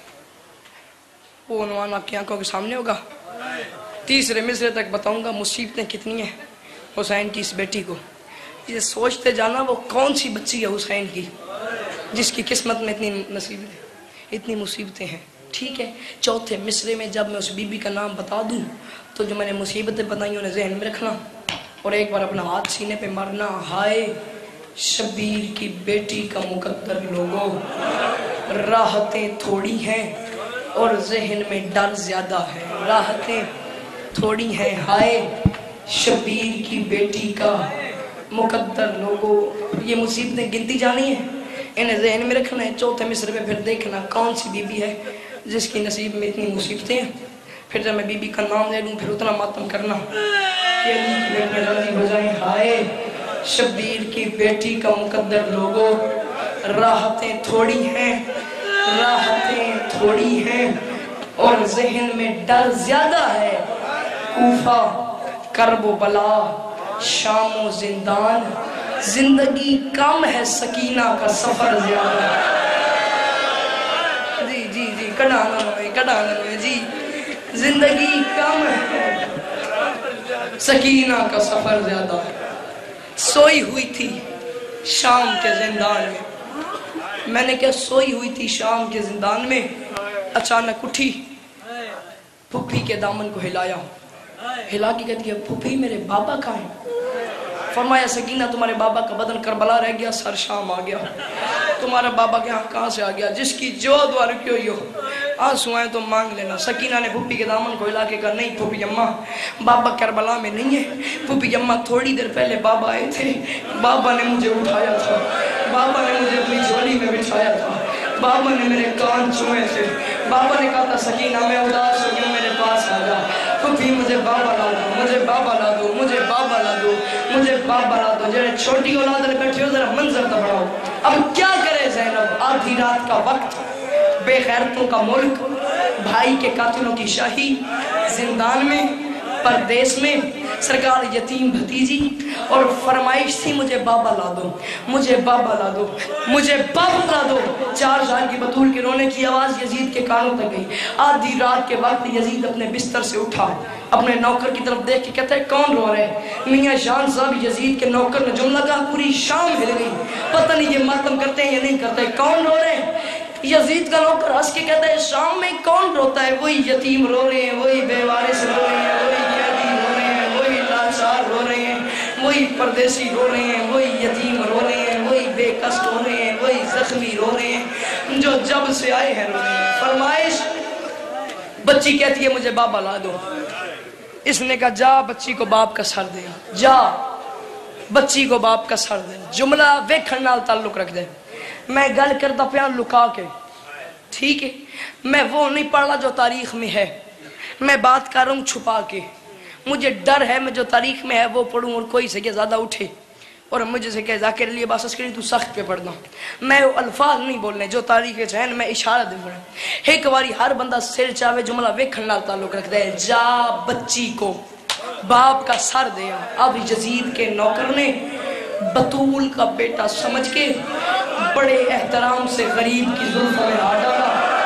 وہ عنوان آپ کی آنکھوں کے سامنے ہوگا۔ تیسرے مصرے تک بتاؤں گا مصیبتیں کتنی ہیں، حسین کی اس بیٹی کو، یہ سوچتے جانا وہ کون سی بچی ہے حسین کی جس کی قسمت میں اتنی نصیبیں اتنی مصیبتیں ہیں۔ ٹھیک ہے، چوتھے مصرے میں جب میں اس بی بی کا نام بتا دوں تو جو میں نے مصیبتیں بتائیں انہیں ذہن میں رکھنا اور ایک بار اپنا ہاتھ سینے پہ مارنا۔ ہائے شبیر کی بیٹی کا مقدر لوگوں، راحتیں تھوڑی ہیں اور ذہن میں ڈر زیادہ ہے، راحتیں تھوڑی ہیں، ہائے شبیر کی بیٹی کا مقدر لوگوں۔ یہ مصیبتیں گنتی جانی ہیں، انہیں ذہن میں رکھنا ہے۔ چوتھے مصرے پہ پھر دیکھنا کون سی بی بی ہے جس کی نصیب میں اتنی مصیبتیں ہیں، پھر جب میں بی بی کا نام لے لوں پھر اتنا ماتم کرنا کہ علی کی بیٹیاں راضی ہو جائیں۔ ہائے شبیر کی بیٹی کا مقدر لوگوں، راحتیں تھوڑی ہیں، راحتیں تھوڑی ہیں اور ذہن میں ڈر زیادہ ہے۔ کوفہ کرب و بلا، شام و زندان، زندگی کم ہے سکینہ کا سفر زیادہ ہے۔ جی جی جی کڑانا ہوئے کڑانا ہوئے جی، زندگی کم ہے سکینہ کا سفر زیادہ ہے۔ سوئی ہوئی تھی شام کے زندان میں، میں نے کیا سوئی ہوئی تھی شام کے زندان میں، اچانک اٹھی، پھپھی کے دامن کو ہلایا، ہلا کے کہتی ہے پھپھی میرے بابا کہاں ہیں؟ فرمایا سکینہ تمہارے بابا کا بدن کربلا رہ گیا، سر شام آ گیا، تمہارا بابا کے ہاں کہاں سے آ گیا؟ جس کی جو دعا رکھی ہوئی ہو آنسو آئیں تو مانگ لینا۔ سکینہ نے پھپھی کے دامن کو ہلا کے کہا نہیں پھپھی اماں، بابا کربلا میں نہیں ہے، پھپھی اماں تھوڑی دیر پہلے بابا آئے تھے، بابا نے مجھے اٹھایا تھا، بابا نے مجھے اپنی جھولی میں بٹھایا تھا، بابا نے میرے کان چھوئے تھے، بابا نے کہا تھا سکینہ میں اداس ہو گیا میرے پاس آ جا، پھپھی مجھے بابا لا دو، مجھے بابا لا دو، مجھے بابا لا دو، مجھے بابا لا دو۔ جنہیں چھوٹی اولاد اکٹھے ہو ذرا منظر تو بڑھاؤ۔ اب کیا کرے زینب، آدھی رات کا وقت، بے غیرتوں کا ملک، بھائی کے قاتلوں کی شاہی، زندان میں، پردیس میں، سرکار یتیم بھتیجی، اور فرمائش تھی مجھے بابا لا دو، مجھے بابا لا دو، مجھے بابا لا دو۔ چار سال کی بطول کے رونے کی آواز یزید کے کانوں تک گئی۔ آدھی رات کے وقت یزید اپنے بستر سے اٹھا، اپنے نوکر کی طرف دیکھ کے کہتا ہے کون رو رہے؟ میاں جان صاحب یزید کے نوکر نے جملہ کہا، پوری شام ہل گئی، پتہ نہیں یہ ماتم کرتے ہیں یا نہیں کرتے، کون رو رہے؟ یزید کا نوکر ہنس کے کہتا ہے شام میں کون روتا ہے؟ وہی یتیم رو رہے ہیں، وہی بے وارث رو رہے ہیں، وہی قیدی رو رہے ہیں، وہی لاچار رو رہے ہیں، وہی پردیسی رو رہے ہیں، وہی یتیم رو رہے ہیں، وہی بے کس رو رہے ہیں، وہی زخمی رو رہے ہیں جو جب سے آئے ہیں رو رہے ہیں۔ فرمائش بچی کہتی ہے مجھے بابا لا دو۔ اس نے کہا جا بچی کو باپ کا سر دے، جا بچی کو باپ کا سر دے۔ جملہ ویکھن نال تعلق رکھ دے، میں گل کرتا پیا لکا کے، ٹھیک ہے، میں وہ نہیں پڑھ رہا جو تاریخ میں ہے، میں بات کر رہا ہوں چھپا کے۔ مجھے ڈر ہے میں جو تاریخ میں ہے وہ پڑھوں اور کوئی سے کہ زیادہ اٹھے اور مجھے سے کہ ذاکر علی عباس عسکری تو سخت پہ پڑھنا، میں وہ الفاظ نہیں بولنے جو تاریخ چہن میں اشارہ دے پڑھیں۔ ایک باری ہر بندہ سر چاہے جملہ ویکھن نال تعلق رکھ دے، جا بچی کو باپ کا سر دیا۔ اب یزید کے نوکر نے بطول کا بیٹا سمجھ کے بڑے احترام سے غریب کی زلفوں میں ہاتھ ڈالا۔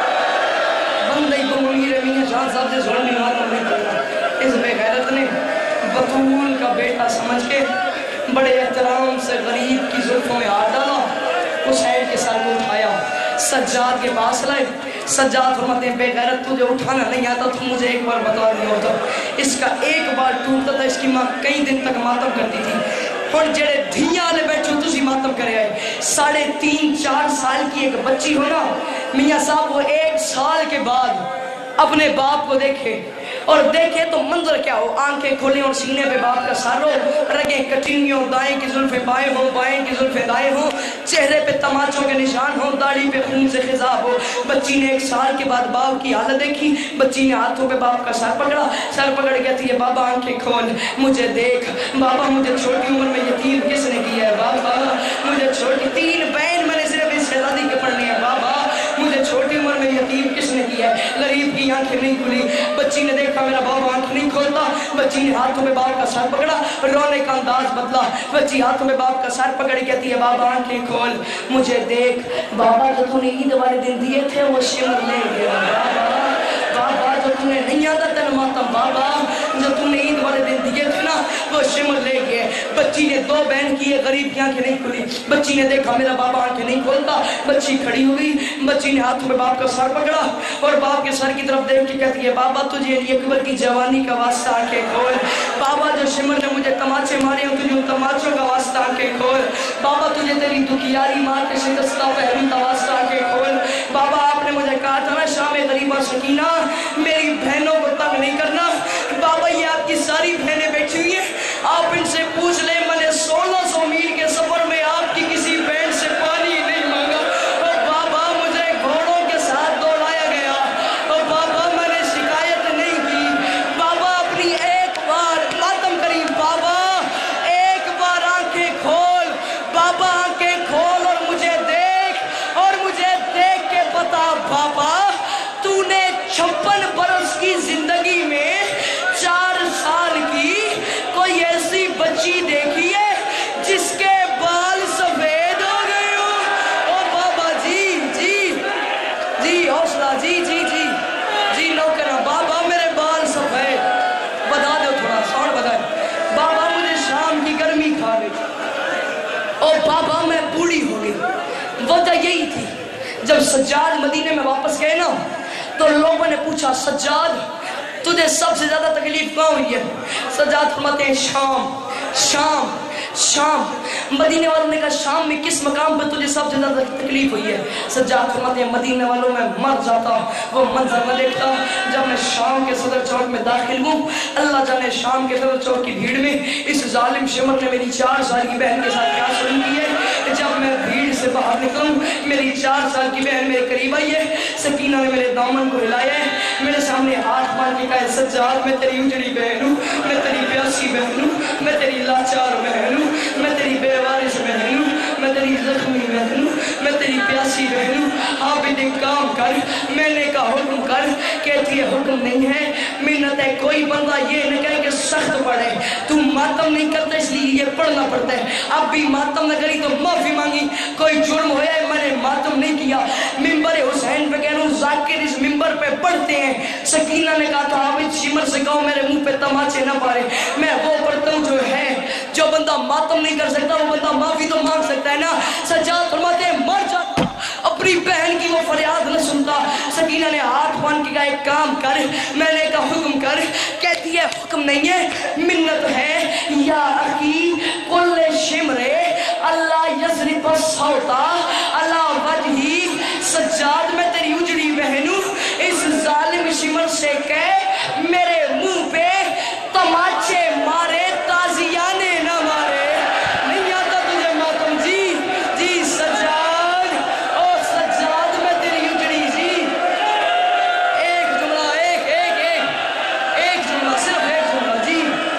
بندے کو منیر میاں جان صاحب سے زور نہیں ماتم نہیں کرتا، اس بے غیرت نے بطول کا بیٹا سمجھ کے بڑے احترام سے غریب کی زلفوں میں ہاتھ ڈالا، حسین کے سر کو اٹھایا، سجاد کے پاس لائے۔ سجاد فرماتے ہیں بے غیرت تجھے اٹھانا نہیں آتا تو مجھے ایک بار بتا دیا ہوتا۔ اس کا ایک بار ٹوٹتا تھا، اس کی ماں کئی دن تک ماتم کرتی تھی۔ اور جڑے دھیاں لے بیٹھو تسی ماتم کرے آئے، ساڑھے تین چار سال کی ایک بچی ہونا میاں صاحب، وہ ایک سال کے بعد اپنے باپ کو دیکھے اور دیکھے تو منظر کیا ہو، آنکھیں کھولیں اور سینے پہ باپ کا سر ہو، رگیں کٹی ہوں، دائیں کی زلفیں بائیں ہوں، بائیں کی زلفیں دائیں ہوں، چہرے پہ تماچوں کے نشان ہوں، داڑھی پہ خون سے خضاب ہو۔ بچی نے ایک سال کے بعد باپ کی حالت دیکھی، بچی نے ہاتھوں پہ باپ کا سر پکڑا، سر پکڑ کہتی ہے بابا آنکھیں کھول، مجھے دیکھ، بابا مجھے چھوٹی عمر میں یتیم کس نے کیا ہے؟ بابا مجھے چھوٹی تین بہن میں نے صرف اس شہزادی کے پڑھنی ہے، بابا مجھے چھوٹی عمر میں یتیم کس نے کیا ہے؟ غریب کی آنکھیں نہیں کھلی۔ بچی نے دیکھا میرا بابا آنکھ نہیں کھولتا، بچی نے ہاتھوں میں باپ کا سر پکڑا، رونے کا انداز بدلا، بچی ہاتھوں میں باپ کا سر پکڑ کہتی ہے بابا آنکھیں کھول، مجھے دیکھ، بابا جو تو نے عید والے دن دیے تھے وہ شمر لے گیا، بابا بابا جو تو نے نہیں آتا تن ماتم، بابا جو تو نے عید والے دن دیے تھے نا وہ شمر لے گئے. بچی نے دو بہن کی غریب کی آنکھیں نہیں کھلی. بچی نے دیکھا میرا بابا آنکھیں نہیں کھولتا. بچی کھڑی ہوئی. بچی نے ہاتھ میں باپ کا سر پکڑا اور باپ کے سر کی طرف دیکھ کے کہتی ہے بابا تجھے علی اکبر کی جوانی کا واسطہ آنکھیں کھول. بابا جو شمر نے مجھے تماچے مارے ہیں تجھے ان تماچوں کا واسطہ آنکھیں کھول. بابا تجھے تیری دکھیاری مار کے شکستہ پہلو کا واسطہ آنکھیں کھول. بابا آپ نے مجھے کہا تھا نا شام غریبہ سکینہ میری بہنوں کو تنگ نہیں کرنا. بابا یہ آپ کی ساری بہنیں بیٹھی ہوئی ہیں, آپ ان سے پوچھ لیں میں نے سولہ سو میل کے سفر میں آپ کی کسی بہن سے پانی نہیں مانگا. اور بابا مجھے گھوڑوں کے ساتھ دوڑایا گیا اور بابا میں نے شکایت نہیں کی. بابا اپنی ایک بار ماتم کریم بابا ایک بار آنکھیں کھول. بابا آنکھیں کھول اور مجھے دیکھ اور مجھے دیکھ کے بتا بابا تو نے چھپن برس کی زندگی میں چار سال کی کوئی ایسی بچی دیکھی ہے جس کے بال سفید ہو گئے ہو؟ او بابا جی جی جی حوصلہ جی جی جی جی نوکرہ بابا میرے بال سفید بتا دو تھوڑا ساؤنڈ بتائیں. بابا مجھے شام کی گرمی کھا گئی. او بابا میں بوڑھی ہو گئی. وجہ یہی تھی جب سجاد مدینے میں واپس گئے نا تو لوگوں نے پوچھا سجاد تجھے سب سے زیادہ تکلیف کہاں ہوئی ہے؟ سجاد فرماتے ہیں شام شام شام. مدینے والوں نے کہا شام میں کس مقام پر تجھے سب سے زیادہ تکلیف ہوئی ہے؟ سجاد فرماتے ہیں مدینے والوں میں مر جاتا وہ منظر نہ دیکھتا. جب میں شام کے صدر چوک میں داخل ہوں اللہ جانے شام کے صدر چوک کی بھیڑ میں اس ظالم شمر نے میری چار سال کی بہن کے ساتھ کیا سلوک کی ہے. جب میں بھیڑ سے باہر نکلوں میری چار سال کی بہن میرے قریب آئی ہے. سکینہ نے میرے دامن کو ہلایا ہے, میرے سامنے ہاتھ مار کے کہا سجاد میں تیری اجڑی بہن ہوں, میں تیری پیاسی بہن ہوں, میں تیری لاچار بہن ہوں, میں تیری بے وارث بہن ہوں, میں تیری زخمی بہن ہوں, میں تیری پیاسی بہن ہوں. عابد کام کر. میں نے کہا حکم کر. کہتی ہے حکم نہیں ہے منت ہے کوئی بندہ یہ نہ کہے کہ سخت پڑھے. تو ماتم نہیں کرتا اس لیے یہ پڑھنا پڑتا ہے. اب بھی ماتم نہ کری تو معافی مانگی. کوئی جرم ہوا ہے میں نے ماتم نہیں کیا. ممبر حسین پہ کہہ رہا ہوں ذاکر اس ممبر پہ پڑھتے ہیں. سکینہ نے کہا تھا عابد شمر سے کہو میرے منہ پہ تماچے نہ مارے. میں وہ پڑھتا ہوں جو ہے. جو بندہ ماتم نہیں کر سکتا وہ بندہ معافی تو مانگ سکتا ہے نا. سجاد فرماتے ہیں مر جاتا اپنی بہن کی وہ فریاد نہ سنتا. سکینہ نے ہاتھ مان کے کہا ایک کام کر. میں نے کہا حکم کر. کہتی ہے حکم نہیں ہے منت ہے یا اخی کل شمرے اللہ یضرب الصوتا اللہ وجہی. سجاد میں تیری اجڑی بہن ہوں. اس ظالم شمر سے کہہ میرے منہ پہ تماچے مارے تازیانے نہ مارے. نہیں آتا تجھے ماتم جی جی سجاد او سجاد میں تیری اجڑی جی. ایک جملہ ایک ایک ایک ایک جملہ صرف ایک جملہ جی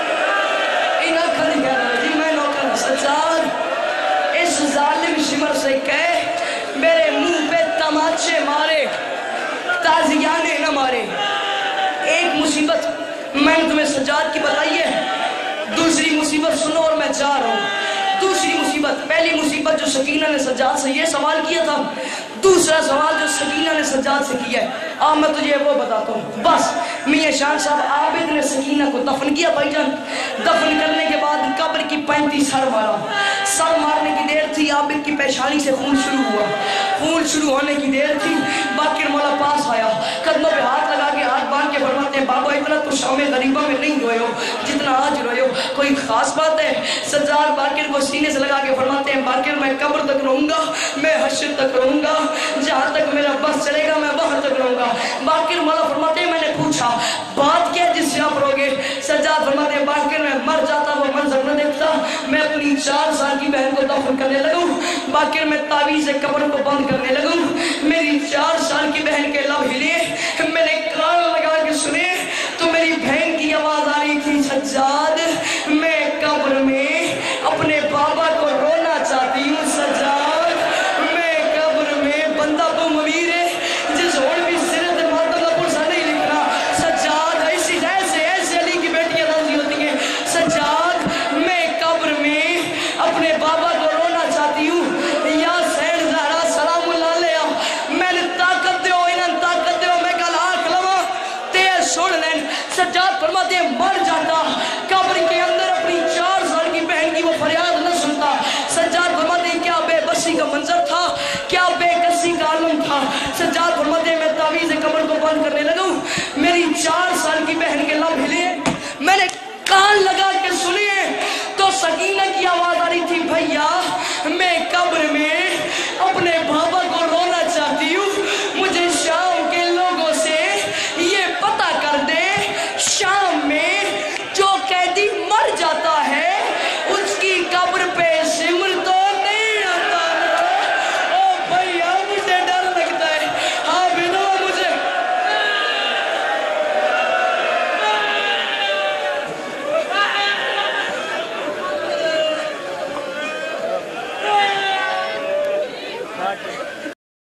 ان آنکھا نہیں کہہ رہا جی میں نوکر. سجاد اس ظالم شمر سے کہہ میرے منہ پہ تماچے مارے تازیانے نہ مارے. ایک مصیبت میں نے تمہیں سجاد کی بتائی ہے. دوسری مصیبت سنو اور میں جا رہا ہوں. دوسری مصیبت پہلی مصیبت جو سکینہ نے سجاد سے یہ سوال کیا تھا. دوسرا سوال جو سکینہ نے سجاد سے کیا ہے آج میں تجھے وہ بتاتا ہوں. بس میاں شان صاحب عابد نے سکینہ کو دفن کیا بھائی جان. دفن کرنے کے بعد قبر کی پینتی سر مارا. سر مارنے کی دیر تھی عابد کی پیشانی سے خون شروع ہوا. خون شروع ہونے کی دیر تھی. باقر مولا پاس آیا قدموں پہ ہاتھ لگا کے ہاتھ باندھ کے فرماتے ہیں بابا اتنا تو شام غریبہ میں نہیں روئے ہو جتنا آج روئے ہو. کوئی خاص بات ہے؟ سجاد باقر کو سینے سے لگا کے فرماتے ہیں باقر میں قبر تک رہوں گا, میں حشر تک رہوں گا, جہاں تک میرا بس چلے گا میں وہاں تک رہوں گا. باقر مولا فرماتے ہیں میں نے پوچھا بات کیا جس سے آپ رہو گے؟ سجاد فرماتے ہیں باقر میں مر جاتا وہ منظر نہ دیکھتا. میں اپنی چار سال کی بہن کو دفن کرنے لگوں. باقر میں تعویذ قبر کو بند کرنے لگوں. میری چار سال کی بہن کے لب ہلے. میں نے کان لگا کے سنے تو میری بہن کی آواز آ رہی تھی سجاد میں قبر میں اپنے بابا کو رونا چاہتی ہوں. سجاد میں قبر میں بندہ تو مویر ہے جس اور بھی سیرت ماتم کا پرسہ نہیں لکھنا. سجاد ایسی ایسے ایسے علی کی بیٹیاں راضی ہوتی ہیں. سجاد میں قبر میں اپنے بابا کو رونا چاہتی ہوں. یا سین زہرا سلام اللہ علیہ میں نے طاقت دیو انہاں طاقت دیو میں کل آنکھ لوا تے سن لین. سجاد فرماتے ہیں مر جا